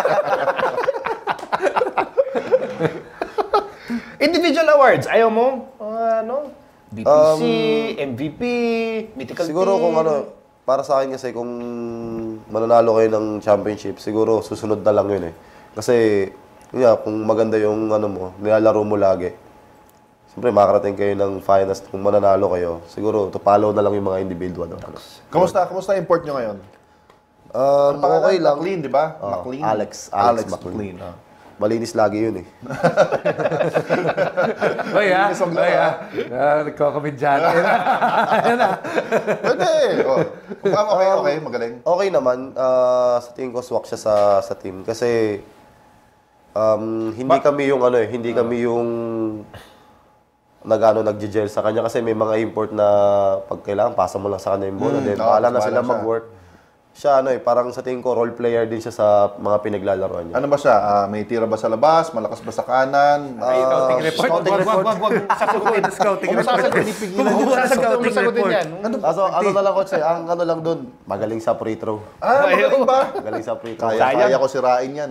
Individual awards, ayaw mo? BPC, MVP, Mythical Siguro Team. para sa akin kasi kung mananalo kayo ng championship, siguro susunod na lang yun eh. Kasi, kung maganda yung nilalaro mo lagi. Siyempre, makakarating kayo ng finals kung mananalo kayo. Siguro, to follow na lang yung mga individual. Kamusta import nyo ngayon? Okay lang. McLean, di ba? McLean? Alex McLean. Malinis lagi yun eh. Oy, nagko-komedyante na. Pwede. Okay, magaling. Okay naman. Sa tingin ko, swak siya sa team. Kasi, hindi kami yung nag-gel sa kanya kasi may mga import na pag kailangan, pasa mo lang sa kanya yung bola. Then, bahala na sila mag-work. Siya, parang sa tingin ko, role player din siya sa mga pinaglalaroan niya. Ano ba siya? May tira ba sa labas? Malakas ba sa kanan? Scouting report. Wag sasagutin. Scouting report. Sasagutin yan. Kaso, na lang, coach, ang lang dun, magaling sa free throw. Magaling ba? Magaling sa free throw. Kaya ko sirain yan.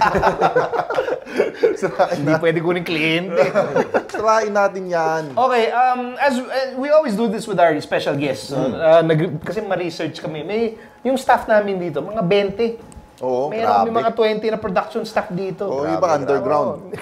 Hindi pwede kunin kliyente. Sirain natin yan. Okay, as we always do this with our special guests. Kasi ma-research kami. Yung staff namin dito, mga 20. Oo, Meron mga 20 na production staff dito. Oo, iba underground.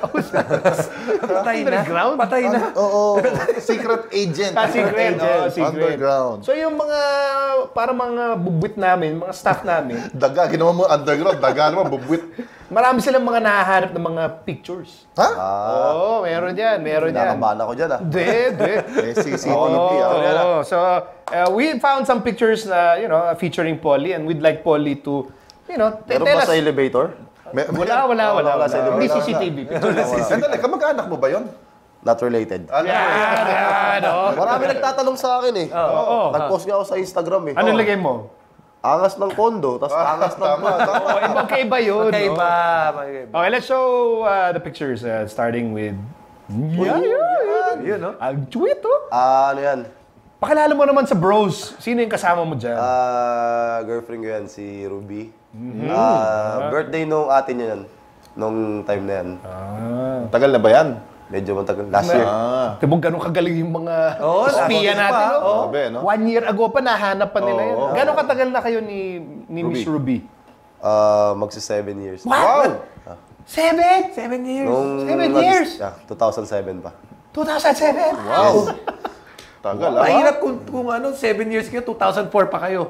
Patay na. Oo, secret agent. Secret. Underground. So yung para mga bubwit namin, mga staff namin, Daga, ginawa mo underground. Daga naman, bubwit. marami silang mga nahahanap ng mga pictures. Ha? Oo, meron yan. Nakabahan ako dyan Hindi. CCTV. So, we found some pictures na, featuring Polly, and we'd like Polly to, Meron tell ba us. sa elevator? Wala. Wala sa Hindi elevator. CCTV. Sandali, kamag-anak mo ba yun? Not related. Marami nagtatanong sa akin eh. Nag-post nga ako sa Instagram eh. Anong lagay mo? Angas ng kondo, tapos angas ng Magkaiba yun. Magkaiba. Okay, let's show the pictures starting with... Yun, no? Ang tweet, oh. Ano yan? Pakilala mo naman sa bros. Sino yung kasama mo dyan? Girlfriend ko yan, si Ruby. Birthday nung ate niya yan. Nung time na yan. Tagal na ba yan? Medyo matagal. Last year. Tibog ganun kagaling yung mga espiya last natin. Grabe, no? 1 year ago pa, nahanap pa nila yun. Gano'ng katagal na kayo ni Miss Ruby? Magsi 7 years. Wow! 7 years? Nung 7 years? 2007 pa. 2007? Wow! Tagal, Mahirap kung 7 years kayo, 2004 pa kayo.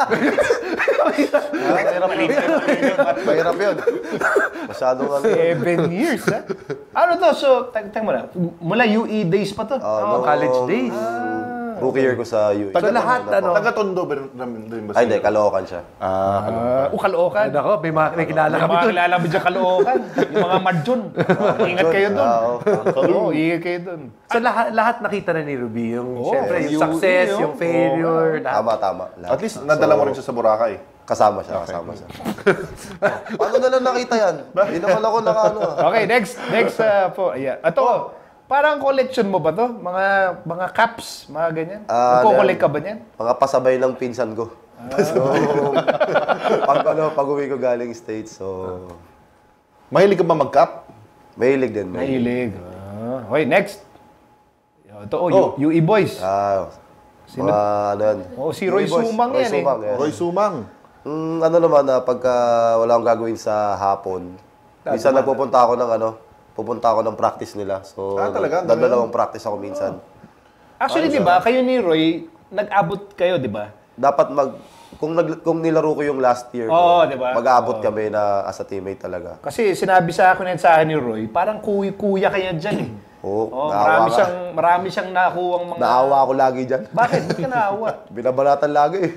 Mahirap yun. Masyadong 7 years, ha? Ano to? So, tag mo na. Mula UE days pa to. College days. Rookie year ko sa UE. So lahat, Taga-Tondo ba rin ba Ay, hindi. Caloocan siya. Caloocan. Nako, may kilala kami Mga doon. kilala mo dyan, Caloocan. Yung mga Marjon. Ingat kayo doon. Ingat kayo doon. So lahat nakita na ni Ruby. Siyempre, yung success, yung failure. lahat. Tama. At least, nadala mo rin siya sa Boracay. Kasama siya. Ano na lang nakita yan? Hindi naman ako nakaano. Okay, next po. Yeah. Ito, parang collection mo ba to? Mga caps, mga ganyan? Nagko-collect ka ba niyan? Mga pasabay ng pinsan ko. So, pag uwi ko galing States, so... Mahilig ka ba mag-cap? Mahilig din. Mahilig. Okay, next. Ito, UE Boys. Sino? Ano yan? Si Roy Sumang yan eh. Yes. Roy Sumang. Ano naman, pagka wala akong gagawin sa hapon, minsan pupunta ako ng practice nila. So, talaga? dalawang practice ako minsan. Actually, di ba, kayo ni Roy, nag-abot kayo, di ba? Dapat kung nilaro ko yung last year, Oo, di ba? mag-aabot kami na as a teammate talaga. Kasi sinabi sa akin ni Roy, parang kuya kaya dyan eh. Oo, marami siyang nakuhang mga... Naawa ako lagi dyan. Bakit? Ba't ka naawa? Binabalatan lagi eh.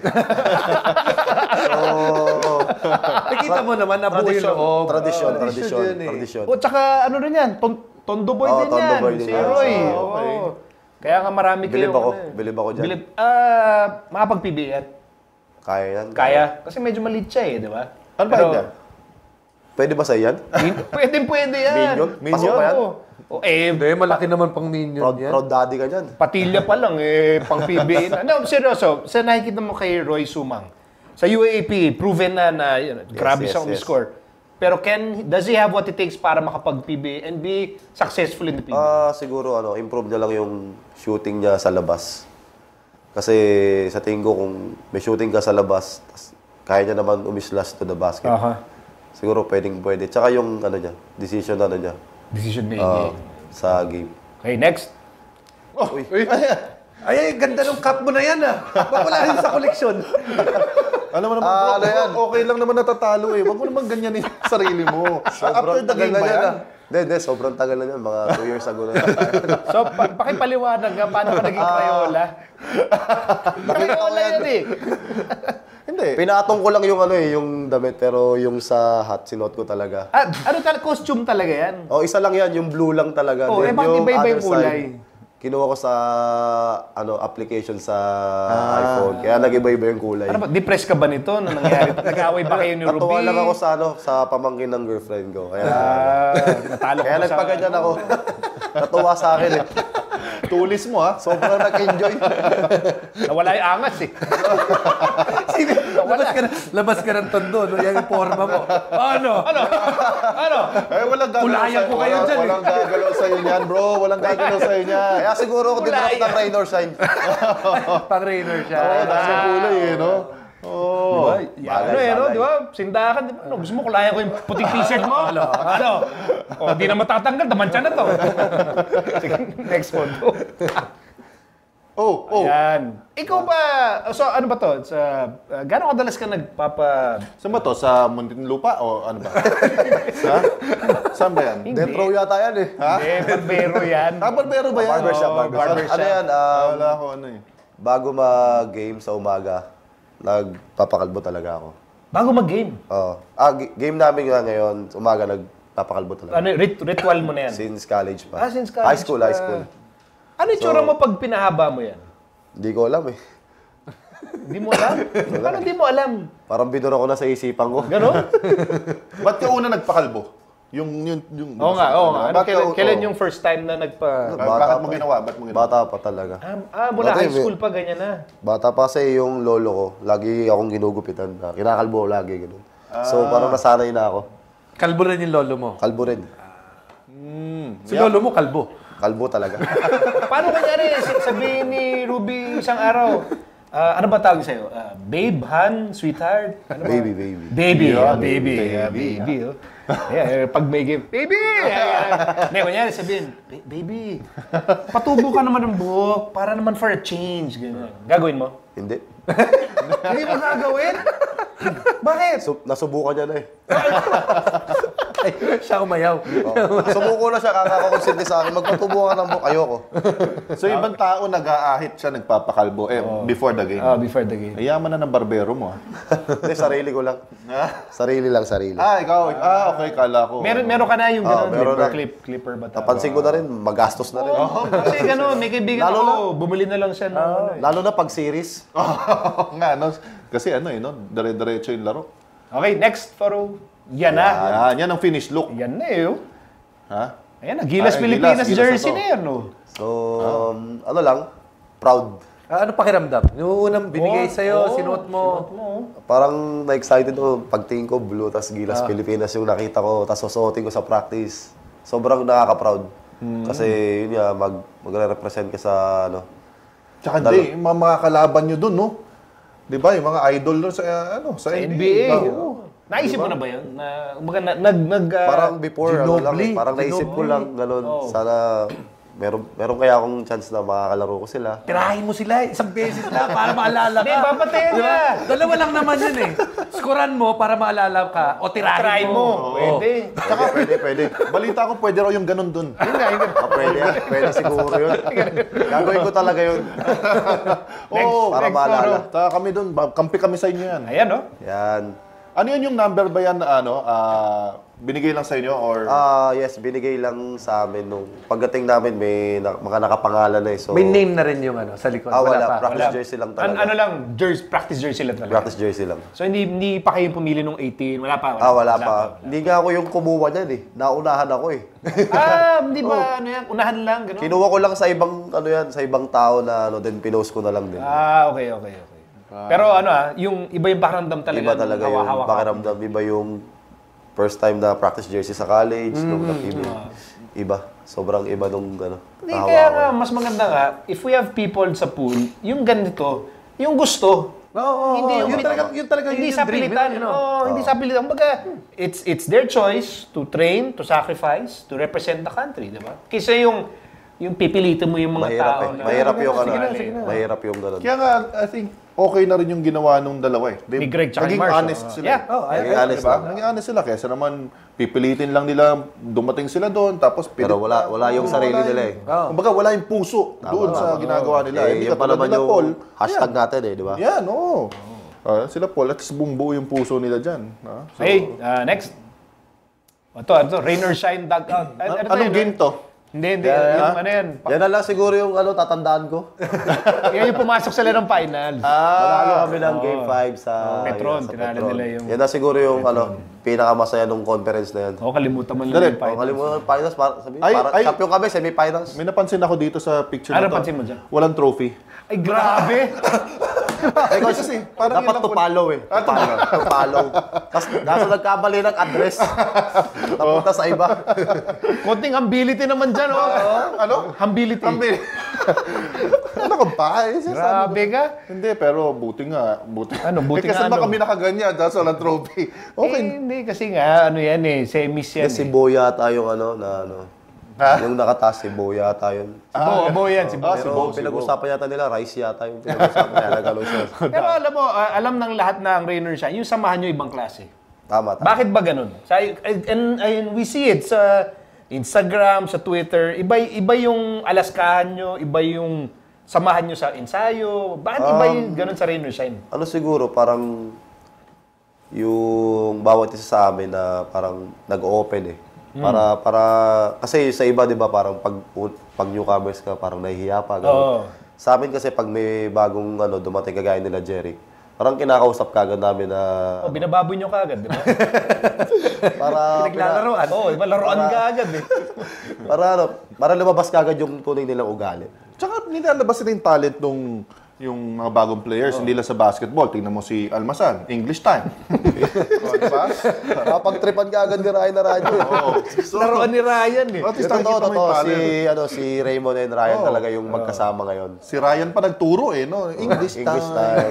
Nakita mo naman na buhay loob. Tradisyon. O, tsaka ano rin yan, Tondo Boy din Tondo yan. Boy din Si yan. Roy. Okay. Oo. Kaya nga marami kayo. Bilib ako dyan. Makapag-PBA. Kaya yan. Kaya. Kasi medyo maliit siya eh, di ba? Ano ba yan? Pwede ba sa yan? Pwede yan. Minion? Pasok ba yan? O, Hindi, malaki naman pang minion yan. Proud daddy ka dyan. patilya pa lang eh, pang PBA na. No, seryoso. Sa nakikita mo kay Roy Sumang, sa UAAP, proven na grabe siyang score. Pero does he have what it takes para makapag-PBA and be successful in the PBA? Siguro improve niya lang yung shooting niya sa labas. Kasi sa tingin ko kung may shooting ka sa labas, kaya niya naman umislas to the basket. Siguro pwede. Tsaka yung decision niya. Decision making. Sa game. Okay, next. Ay, ganda ng cup mo na yan Wala rin sa koleksyon. Alam mo naman, bro, okay lang naman natatalo eh. Huwag mo naman ganyan yung sarili mo. After the game ba yan? Hindi, sobrang tagal na yan. Mga 2 years ago na yan. So, pakipaliwanag nga, paano ka naging Crayola? Crayola yan eh. Hindi. Pinatong ko lang yung yung damit, pero yung sa hat, sinuot ko talaga. Ano talaga, costume talaga yan? Isa lang yan, yung blue lang talaga. Bakit iba-iba yung kulay? Kinuha ko sa application sa iPhone. Kaya nag-iba-iba yung kulay. Ano ba, depress ka ba nito? Na nangyari? Nag-away ba kayo ni Ruby? Natuwa lang ako sa pamangkin ng girlfriend ko. Kaya, natalo kaya nagpaganyan ako. Natuwa sa akin eh. Tulis mo Sobrang nag-enjoy. Nawala yung angas eh. Labas ka ng tondo, yan yung forma mo. Ano? Walang gagalaw Kulayan ko kayo dyan Walang gagalaw sa'yo niyan, bro. Walang gagalaw sa'yo niyan. Kaya siguro ako din ako ng Raynor sign. Pang-rainer siya. Dahil sa kulay no? Di ba? Sindakan, di ba? Gusto mo kulayan ko yung puting t-shirt mo? Di na matatanggal, damansya na to. Sige, next photo. Ayan. Ikaw ba, so ano ba to? Gano'ng kadalas ka nagpapa... Saan ba to? Sa Muntinlupa o ano ba? Saan ba yan? Death row yata yan eh. Hindi, barbero yan. Barbero ba yan? Barbershop. Ano yan? Wala ko Bago mag-game sa umaga, nagpapakalbo talaga ako. Bago mag-game? Oo. Game namin nga ngayon, umaga nagpapakalbo talaga. Ano, ritual mo na yan? Since college pa. Since college High school. Ano yung tsura mo pag pinahaba mo yan? Hindi ko alam eh. Hindi mo alam? Paano hindi mo alam? Parang binuro ko na sa isipan ko. Ganon? Ba't ka una nagpakalbo? Oo nga. Kailan yung first time na Bakit mo ginawa? Bata pa talaga. Mula high school pa, ganyan na. Bata pa kasi yung lolo ko, lagi akong ginugupitan. Kinakalbo ko lagi, gano'n. So parang nasanay na ako. Kalbo rin yung lolo mo. Kalbo rin. Si lolo mo, kalbo. Kalbo talaga. Paano kanyari, sabihin ni Ruby isang araw, ano ba tawag sa'yo? Babe, Han, sweetheart? Ano ba? Baby. Baby. Pag may game, baby! Hindi, kunyari sabihin, baby, patubo ka naman ng buhok para naman for a change. Ganyan. Gagawin mo? Hindi. Hindi mo gagawin? Bakit? Nasubukan niya na eh. Siya umayaw. Sumuko na siya, kakakonsente sa akin. Magpatubo ka ng buhok. Ayoko. So ibang tao nag-aahit siya, nagpapakalbo before the game. Before the game. Ayaman na ng barbero mo Hindi, sarili ko lang. Sarili. Ikaw. Okay, kala ko. Meron ka na yung gano'n, meron na. clipper ba tawag? Napansin ko na rin, magastos na rin. Kasi gano'n, may kaibigan ako, bumili na lang siya ng Lalo na pag series. Nga, kasi dire-diretso yung laro. Okay, next photo. Yan na. Yan ang finished look. Yan na eh. Ayan na, Gilas Pilipinas Gilas jersey na to. na yan. So, ano lang, proud. Ano pakiramdam? Yung unang binigay sa'yo, sinuot mo. Parang na-excited ako. Pagtingin ko, blue, tas Gilas Pilipinas yung nakita ko, tas susuotin ko sa practice. Sobrang nakaka-proud. Kasi yun nga, magre-represent ka sa Tsaka hindi, yung mga kalaban nyo dun, no? Di ba? Yung mga idol doon sa NBA. Naisip mo na ba yun? Parang before, parang naisip ko lang, gano'n. Sana meron kaya akong chance na makakalaro ko sila. Tirahin mo sila isang beses lang para maalala ka. Hindi, papatayin niya. Dalawa lang naman yun eh. Skoran mo para maalala ka o tirahin mo. Pwede. Tsaka pwede. Balita ko pwede raw yung ganun dun. Pwede siguro yun. Gagawin ko talaga yun. Para maalala. Taka kami dun, kampi kami sa inyo yan. Ayan, no? Yan. Ano yun yung number ba yan na binigay lang sa inyo or? Yes, binigay lang sa amin nung pagdating namin may mga nakapangalan na eh. So, May name na rin yung sa likod. wala. pa. Practice jersey lang talaga. Ano lang, practice jersey lang talaga. Practice jersey lang. So hindi pa kayo pumili nung 18, wala pa. Wala pa. Hindi nga ako yung kumuha niyan eh. Naunahan ako eh. Hindi ba ano yan? Unahan lang, gano'n? Kinuha ko lang sa ibang sa ibang tao na then pinost ko na lang din. Okay. Pero yung iba yung pakiramdam talaga. Iba talaga yung hawak-hawak. pakiramdam. Iba yung first time na practice jersey sa college, nung iba. Sobrang iba nung Hindi, kaya nga, mas maganda nga, if we have people sa pool, yung ganito, yung gusto. Hindi Yun talaga hindi yung sa dream, pilitan. you know? Hindi sa pilitan. Kumbaga, it's their choice to train, to sacrifice, to represent the country, di ba? Kasi yung pipilitin mo yung mga tao. Mahirap yung mahirap yung gano'n. Kaya nga, I think, okay na rin yung ginawa nung dalawa eh. Ni Greg tsaka Naging ni Marshall. honest sila. Yeah. Naging honest diba? lang. Naging honest sila. Kesa naman, pipilitin lang nila, dumating sila doon, tapos Pero wala yung sarili nila eh. Kumbaga, wala yung puso doon sa ginagawa nila. Hindi Yan pa katulad naman nila, yung Paul. hashtag natin eh, di ba? Yan, oo. Sila Paul, at least bumbuo yung puso nila dyan. So, Hey, next. Ito, rain or shine, dugout. anong game to? Hindi. Yung ano yan. Yan na lang siguro yung tatandaan ko. Yan yung pumasok sila ng finals. Manalo kami ng Game 5 sa Petron, sa tinalo Petron. nila yung... Yan na siguro yung pinakamasaya nung conference na yan. Kalimutan mo lang yung finals. Kalimutan yung finals, Ay, champion kami, semi-finals. May napansin ako dito sa picture Ano na to. napansin mo dyan? Walang trophy. Ay, grabe! Kasi, parang Dapat to follow eh. To follow. Tapos nagkamali ng address. Napunta sa iba. Konting humility naman dyan, oh. Ano? Humility. Ano ka ba? Grabe ka. Hindi, pero buti nga. Ano, buti kasi nga ba ano? kami nakaganyan, dahil walang trophy. Okay. Hindi, kasi nga, ano yan eh, semis yan Si eh. Boya ata yung yung nakataas si Boya ata yun. Bo yan, si Bo. Pero pinag-usapan yata nila, Rice yata yung pinag-usapan nila. Gano'n siya. Pero alam mo, alam ng lahat na ang Rainer siya, yung samahan nyo ibang klase. Tama. Bakit ba ganun? And we see it sa Instagram, sa Twitter, iba yung alaskahan nyo, iba yung samahan nyo sa ensayo. Bakit iba yung ganun sa Rainer Shine? Ano siguro, parang yung bawat isa sa amin na parang nag-open eh. Para kasi sa iba 'di ba parang pag newcomers ka parang nahihiya pa gano'n. Sa amin kasi pag may bagong dumating kagaya nila Jerry, parang kinakausap kagad namin na binababoy nyo kagad, di ba? Pinaglalaroan. Iba laruan kagad eh. Para lumabas kagad yung tunay nilang ugali. Tsaka nilalabas nila yung talent nung yung mga bagong players, hindi lang sa basketball. Tingnan mo si Almasan, English time. Diba? Kapag-tripan ka agad ni Ryan na radyo. Laruan ni Ryan eh. At least nakikita mo yung talent. Si Raymond and Ryan talaga yung magkasama ngayon. Si Ryan pa nagturo eh, no? English time.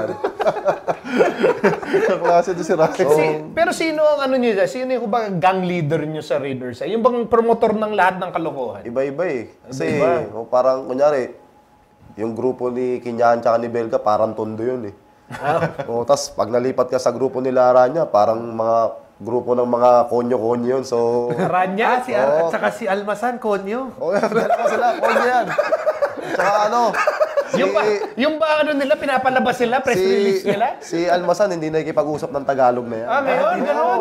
Klase to si Ryan. Pero sino ang ano nyo dyan? Sino yung gang leader nyo sa Raiders? Yung bang promotor ng lahat ng kalokohan? Iba-iba eh. Kasi parang kunyari, yung grupo ni Kinyan tsaka ni Belga, parang tondo yun eh. Tapos pag nalipat ka sa grupo ni Laranya, parang mga grupo ng mga konyo-konyo yun. So, Ranya? At saka si Almasan, konyo. dalawa sila, konyo yan. Tsaka yung ba ano nila, pinapalabas sila, press release nila? Si Almasan hindi nakikipag-usap ng Tagalog na yan. Ngayon, gano'n.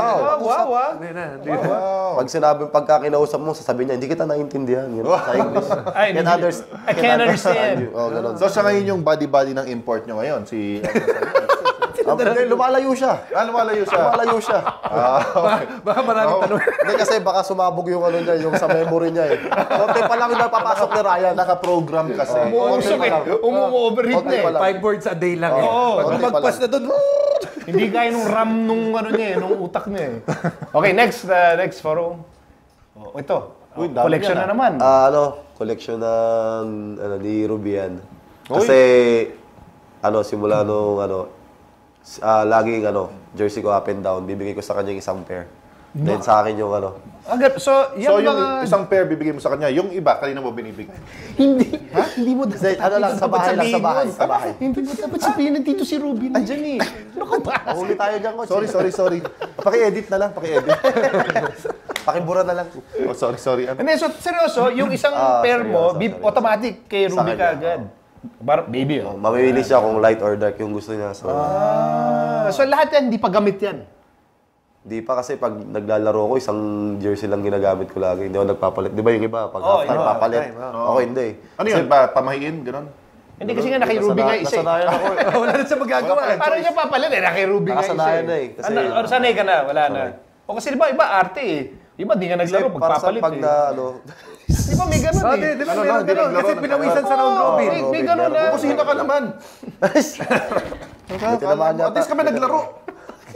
Wow. Pag sinabing pagka kinausap mo, sasabihin niya, hindi kita naintindihan. Yun, sa English. I can't understand. Ganun. So siya ngayon yung body-body ng import nyo ngayon, si... Lumalayo siya. Lumalayo siya. Lumalayo siya. Baka maraming tanong. Hindi kasi baka sumabog yung niya, yung sa memory niya eh. Konti pa lang yung napapasok ni Ryan. Naka-program kasi. Umuusok eh. Umuoverheat na eh. 5 words a day lang eh. Pag magpas na doon, Hindi kaya nung RAM nung nung utak niya eh. Okay, next photo. Ito. Collection na naman. collection ng ni Rubian. Kasi simula nung laging jersey ko up and down, bibigay ko sa kanya isang pair. Then sa akin yung ano. So, So, yung yung mga... isang pair bibigay mo sa kanya, yung iba, kanina mo binibigay. Hindi. Hindi mo dapat. Ano lang, sa bahay lang, sa bahay. Sa bahay. Hindi mo dapat sabihin nandito si Ruby nandiyan eh. Ano ka ba? Mahuli tayo dyan, coach. Sorry. Paki-edit na lang, paki-edit. Pakibura na lang. Oh, sorry. Ano? Hindi, so seryoso, yung isang pair mo, seryoso. automatic kay Ruby kanya, ka agad. Baby, oh. Mamimili siya kung light or dark yung gusto niya. So, So lahat yan, hindi pa gamit yan. di pa kasi pag naglalaro ko, isang jersey lang ginagamit ko lagi. Hindi ako nagpapalit. Di ba yung iba, pag halftime papalit? Ako hindi. Ano yun? Pamahiin? Ganon? Hindi kasi nga kay Ruby nga isa. Nasanayan ako eh. Wala na siya magagawa. Parang siya papalit eh, kay Ruby nga isa. Nakasanayan na eh. Kasi, Sanay ka na, wala na. O kasi di ba, iba arte eh. Iba, di nga naglaro, para sa pagpapalit pag eh. na, ano, Di ba, may ganun eh. Di ba meron ganun? Kasi pinawisan sa round robin. May ganun na. Kung sino ka naman. Hindi tinamaan At least kami naglaro.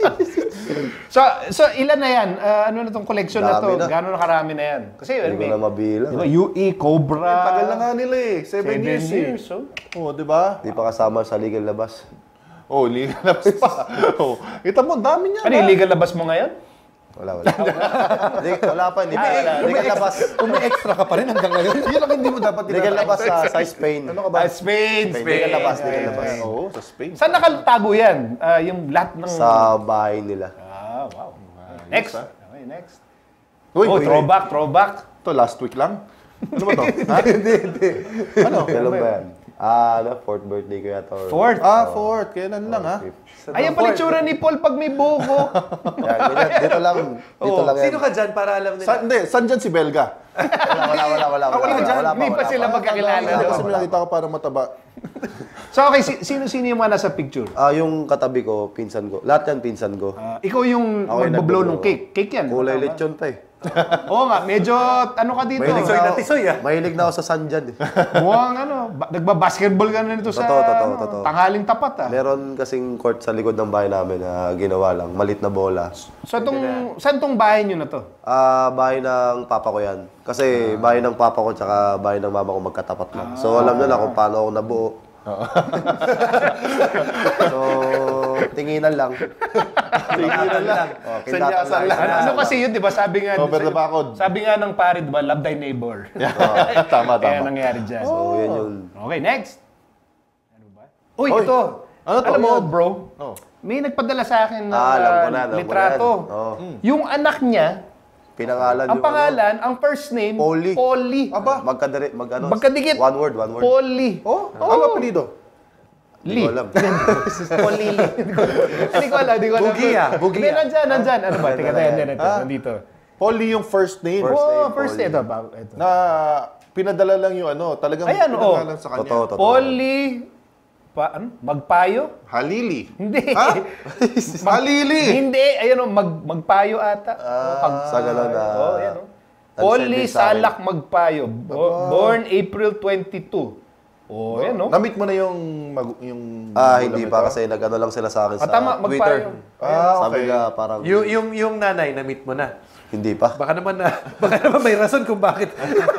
So ilan na yan? Ano na tong collection na to? Dami na. Gano'n na karami na yan? Kasi hindi ko na mabilang. Diba, UE, Cobra. Tagal na nga nila eh. 7 years eh. So, Oh, di ba? Di pa kasama sa legal labas. Oh, legal labas pa. Oh, kita mo, dami niya. ano yung legal labas mo ngayon? Wala. Wala pa, hindi pa. Legal labas. Umi-extra ka pa rin hanggang ngayon. Yun lang hindi mo dapat Legal labas sa Spain. Ano ka ba? Spain. Legal labas, legal labas. Oo, sa Spain. Saan nakatago yan? Yung lahat ng... Sa bahay nila. Wow. Next. Okay, next. Uy, Throwback. Ito, last week lang. Ano ba to? Ha? Hindi. Ano? Kailan ba yan? Fourth birthday ko yata. Fourth. Fourth. Kailan lang, ha? Ayan pala itsura ni Paul pag may buko. Ganyan. Dito lang yan. Sino ka dyan para alam nila? Saan dyan si Belga? Wala. Wala dyan. Hindi pa sila magkakilala. Kasi may nakita ko parang mataba. So okay, sino yung mga nasa picture? Yung katabi ko, pinsan ko. Lahat yan pinsan ko. Ikaw yung Ako yung magbablow ng nagbablow. cake. Cake yan. Kulay lechon pa eh. Oo nga, medyo ano ka dito. Mahilig na ako sa sandyan eh. Mukhang nagba-basketball ka na nito sa Totoo. tanghaling tapat ah. Meron kasing court sa likod ng bahay namin na ginawa lang. Malit na bola. So saan tong bahay nyo na to? Bahay ng papa ko yan. Kasi bahay ng papa ko tsaka bahay ng mama ko magkatapat lang. So alam nila kung paano ako nabuo. So, tinginan lang. Sanyasan lang. Ano kasi yun, di ba? Sabi nga Over the bakod. sabi nga ng pare, di ba? Love thy neighbor. Tama. Kaya nangyari dyan. So, yan yun. Okay, next. Ano ba? Uy, ito. Ano to? Alam mo, Yan. bro, Oh. may nagpadala sa akin ng Alam ko na, litrato. Yung anak niya, Pinangalan ang yung pangalan, ang first name, Polly. Aba, magkadikit. One word. Polly. Ano apelido? Lee. Hindi ko alam. Polly Lee. Hindi ko alam. Bugia. Hindi, nandyan. Ano ba? Teka, nandito. Polly yung first name. First Polly. ito. Na pinadala lang yung talagang Ayan, pinangalan sa kanya. Totoo. Polly, magpayo? Halili. Hindi. Ha? Halili. Hindi. Ayan magpayo ata. Sa gano'n na... Ayan o. Polly Nagsend din sa akin. Salak Magpayo. Born April 22. Ayan o. Namit mo na yung hindi pa kasi nag-ano lang sila sa akin sa Tama, Twitter. Magpayo. Sabi nga parang... Yung nanay, na-meet mo na. Hindi pa. Baka naman may rason kung bakit.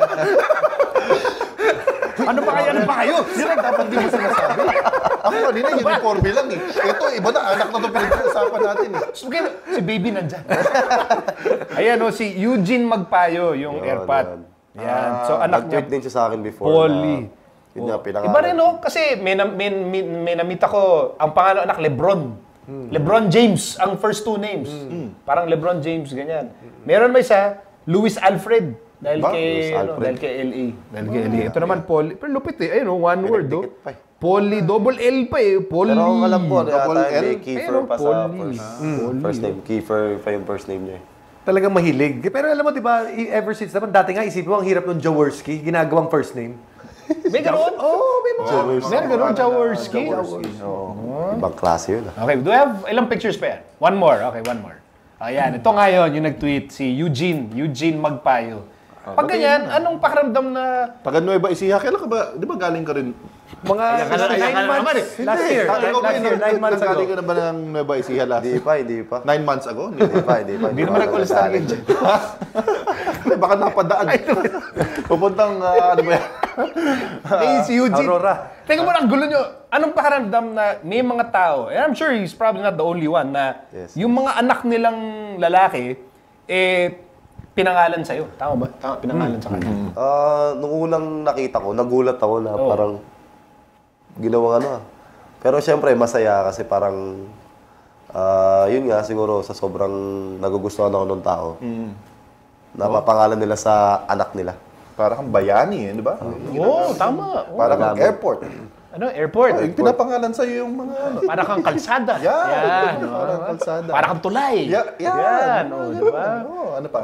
Ano pa kayo? Yun ang dapat di mo sinasabi. Ako kanina, uniform lang eh. Ito, iba na. Anak na ito pinag-uusapan natin eh. So, si baby nandyan. Ayan o, si Eugene Magpayo, yung airpot. Yan. So, anak niya, Nag-tweet din siya sa akin before. Polly. Yun nga, pinangalan. Iba rin no? Kasi may namita ko, ang pangalan anak, Lebron. Lebron James, ang first two names. Parang Lebron James, ganyan. Meron may isa, Louis Alfred. Dahil kay LA. Ito naman, Polly. Pero lupit eh. Ayun, one word. Pinagdikit pa eh. Polly, double L pa eh. Polly. Pero ang alam ko, Double yata L? may Kiefer Ayun, pa sa Polly. first name. Kiefer pa yung first name niya. Talagang mahilig. Pero alam mo, di ba, ever since naman, dati nga isipin mo, ang hirap ng Jaworski, ginagawang first name. May ganoon? May mga Meron ganoon, Jaworski. Ibang klase yun. Okay, do we have ilang pictures pa yan? One more. Okay, one more. Ayan, ito ngayon yung nag-tweet, si Eugene Magpayo. Pag ganyan, anong pakiramdam na... Taga Nueva Ecija, kailan ka ba? Di ba galing ka rin? Mga 9 months. Last year. 9 months ago. Galing ka na ba ng Nueva Ecija last? Hindi pa. 9 months ago? Hindi pa. Hindi naman nag-all-star game dyan. Baka napadaan. Pupuntang, ano ba yan? Si Eugene. Aurora. Teka mo, ang gulo nyo. Anong pakiramdam na may mga tao, and I'm sure he's probably not the only one, na Yes. yung mga anak nilang lalaki, pinangalan sa'yo. Tama ba? Tama, pinangalan sa kanya. Nung unang nakita ko, nagulat ako na parang ginawang Pero syempre, masaya kasi parang, yun nga, siguro sa sobrang nagugustuhan ako ng tao. Napapangalan nila sa anak nila. Para kang bayani, di ba? Tama. Para kang airport. Ano? Airport? Pinapangalan sa'yo yung mga Para kang kalsada. Yan. Para kang kalsada. Para kang tulay. Yan. Diba? Ano pa?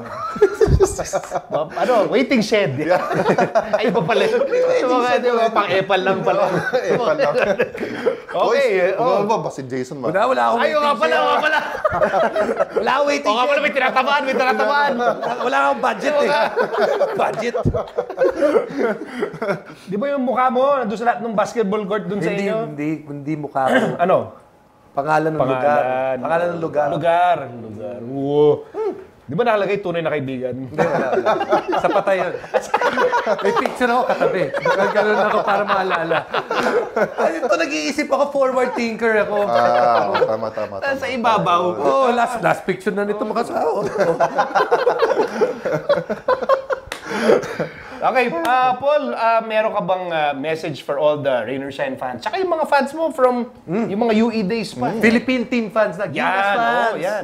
Waiting shed. Ay, iba pala yun. Pang-epal lang pala. Epal lang. Okay. Ano ba si Jason ba? Wala akong Ay, nga pala. Wala akong waiting Nga pala, may tinatamaan. Wala akong budget budget. Di ba yung mukha mo, nandun sa lahat ng basketball court dun sa inyo? Hindi mukha ko. Ano? Pangalan ng lugar. Pangalan ng lugar. Lugar. Wow. Di ba nakalagay tunay na kaibigan? Hindi, wala. Sa patay yun. May picture ako katabi. Gano'n ako para maalala. Ito nag-iisip ako, forward thinker ako. Tama. Sa ibabaw. Last picture na nito makasao. Okay, Paul, meron ka bang message for all the Rain or Shine fans? Tsaka yung mga fans mo from yung mga UE days pa. Philippine team fans na. Gilas fans. Yan.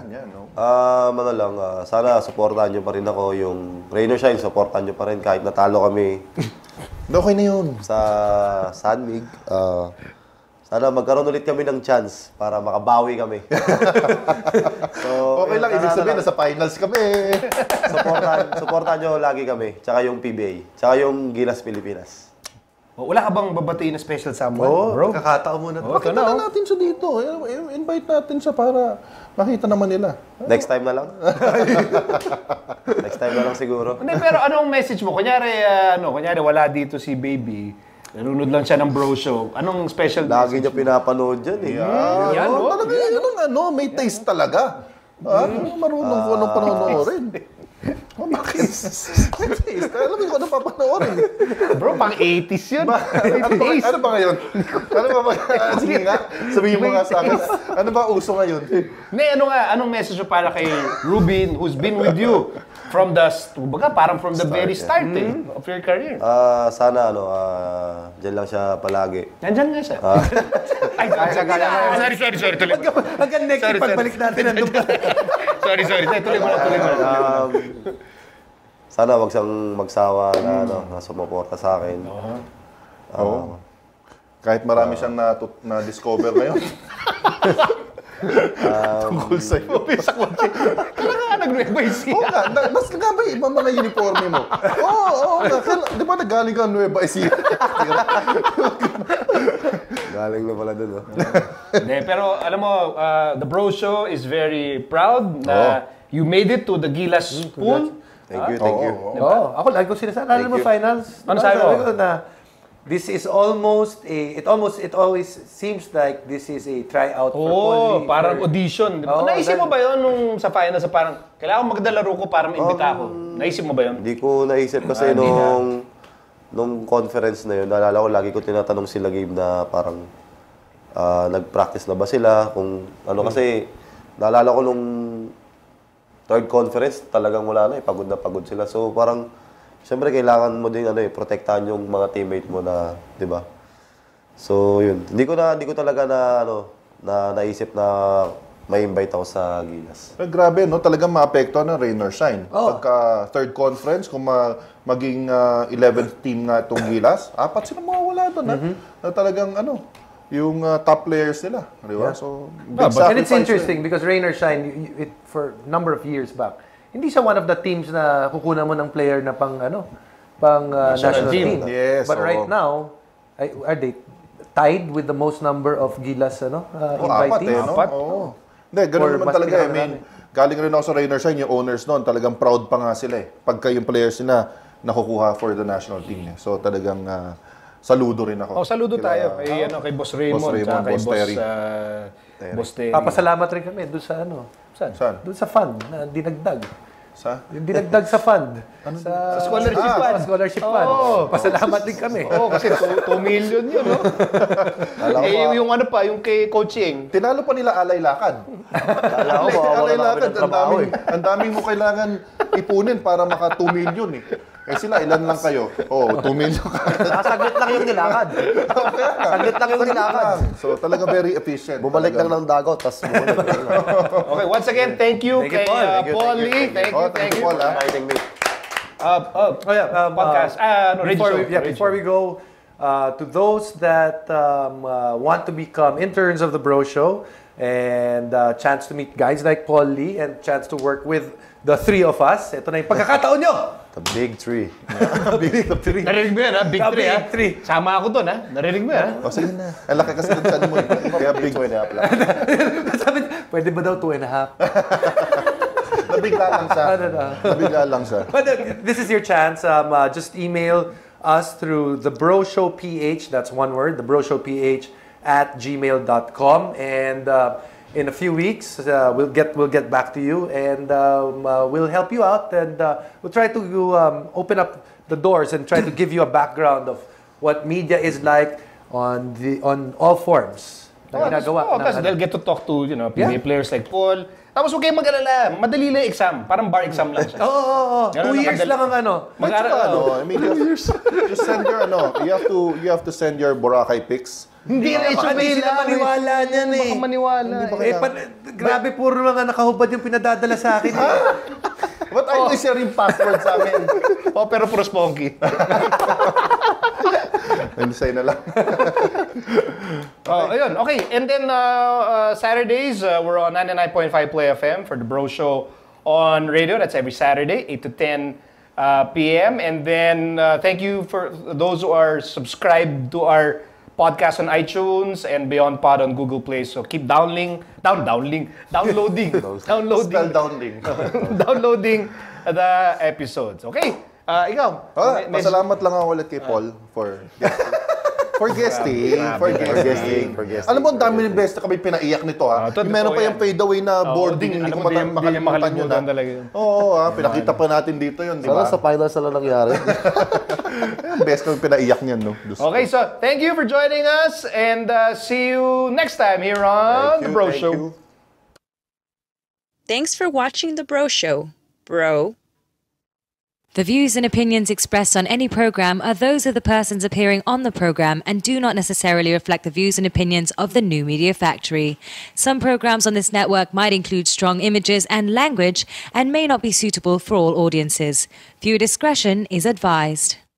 Sana supportahan nyo pa rin ako. Yung Rain or Shine, supportahan nyo pa rin kahit natalo kami Okay na yun. sa Sanmig. Sana magkaroon ulit kami ng chance para makabawi kami. So, Okay lang, ibig sabihin, nasa finals kami. supportahan nyo lagi kami. Tsaka yung PBA. Tsaka yung Gilas Pilipinas. Wala ka bang babatiin na special someone, bro? Kakataon muna. Bakit na natin siya dito? Invite natin siya para makita naman nila. Next time na lang. Next time na lang siguro. Hindi, pero anong message mo? Kunyari wala dito si Baby. Nanonood lang siya ng bro show. Anong special Lagi message niya pinapanood dyan eh. Talaga yun ang may taste talaga. Marunong ko anong panonoorin. Bakit? Alam mo kung ano papanoorin. Bro, pang 80s yun. Ano ba ngayon? Sige nga, sabihin mo nga sa akin. Ano ba uso ngayon? Anong message mo para kay Rubin, who's been with you from the very start of your career? Sana dyan lang siya palagi. Nandyan nga siya. Sorry. Tuloy. Hanggang next week, pagbalik natin nandun ka. Sorry. Tuloy mo na. Sana wag siyang magsawa na sumuporta sa akin. Kahit marami siyang na-discover ngayon. Tungkol sa'yo. Sa kotse. Kailangan nag-Nueva Ecija. Mas nga ba ibang mga uniforme mo? Oo. Di ba nagaling ka Nueva Ecija? Galing na pala dun. Pero alam mo, the Bro Show is very proud na you made it to the Gilas pool. Thank you. Ako lagi ko sinasabi. Alam mo finals? Ano sabi mo? This is it always seems like this is a tryout for only. Parang audition. Naisip mo ba yun nung sa finals, parang kailangan magdalaro ko para maimbita ako? Naisip mo ba yun? Hindi ko naisip kasi nung conference na yun, naalala ko lagi ko tinatanong sila game na parang nag-practice na ba sila? Kung ano kasi, naalala ko nung third conference, talagang wala na pagod na pagod sila. So parang siyempre, kailangan mo din protektahan yung mga teammate mo na, 'di ba? So, yun. Hindi ko talaga naisip na may invite ako sa Gilas. Grabe, no? Talagang maapekto ng rain or shine. Pagka third conference, kung maging 11th team nga itong Gilas, 4 sila mawawala doon, na talagang yung top players nila, di ba? So, big sacrifice. And it's interesting because rain or shine, for a number of years back, hindi siya one of the teams na kukunan mo ng player na pang national team. Yes, But right now, are they tied with the most number of Gilas invitees? Apat. Hindi, ganun naman talaga. Galing rin ako sa Rain or Shine, yung owners noon, talagang proud pa nga sila pagka yung players nila nakukuha for the national team. So talagang saludo rin ako. Saludo tayo kay Boss Raymond, kay Boss Terry. Papasalamat rin kami doon sa Saan? Doon sa fund na dinagdag. Yung dinagdag sa fund. Sa scholarship fund. Scholarship fund. Pasalamat din kami. Kasi 2 million yun, no? Yung ano pa, yung kay coaching. Tinalo pa nila Alay Lakad. Kala ko, Alay mawawala Lakad, namin ng trabaho ang daming mo kailangan ipunin para maka 2 million eh. Eh sila, ilan lang kayo? 2 million ka. Saglit lang yung nilakad. Saglit lang yung nilakad. So talaga very efficient. Bumalik lang ng dagot, tapos bumalik lang. Okay, once again, thank you kay Paul Lee. Thank you. Paul. Exciting me. Podcast. Before we go, to those that want to become interns of the Bro Show and chance to meet guys like Paul Lee and chance to work with the three of us, ito na yung pagkakataon nyo! The big three. Big three. Narinig mo yan, ha? Big three, ha? Three. Sama ako doon, ha? Narinig mo yan, ha? Sige na. Ang laki kasi ng chan mo. Kaya big. Sabi, pwede ba daw 2.5? Nabigla lang siya. Nabigla lang siya. But this is your chance. Just email us through theBroShowPH, that's one word, theBroShowPH @gmail.com, and in a few weeks we'll get back to you, and we'll help you out, and we'll try to open up the doors and try to give you a background of what media is like on all forms. Kasi they'll get to talk to, PBA players like Paul. Tapos huwag kayong mag-alala, madali lang exam. Parang bar exam lang siya. Oo. 2 years lang ang ano. I mean, just send your you have to send your Boracay pics. Hindi na sila maniwala niyan eh. Baka maniwala. Grabe, puro mga nakahubad yung pinadadala sa akin. Ba't ayaw i-share yung password sa amin? Pero puro sponky. Say na lang. Ayun, okay. And then Saturdays, we're on 99.5 Play FM for the Bro Show on radio. That's every Saturday, 8 to 10 p.m. And then thank you for those who are subscribed to our podcast on iTunes and Beyond Pod on Google Play. So keep downloading the episodes. Okay? Ikaw. Pasalamat lang ako ulit kay Paul for guesting. Alam mo, ang dami ng best na kami pinaiyak nito, ha? Meron pa yung fade away na boarding, hindi ko makalimutan yun, ha? Oo, pinakita pa natin dito yun, di ba? Sana sa finals na lang nangyari. Yung best kami pinaiyak niyan, no? Okay, so thank you for joining us, and see you next time here on The Bro Show. Thanks for watching The Bro Show, bro. The views and opinions expressed on any program are those of the persons appearing on the program and do not necessarily reflect the views and opinions of the New Media Factory. Some programs on this network might include strong images and language and may not be suitable for all audiences. Viewer discretion is advised.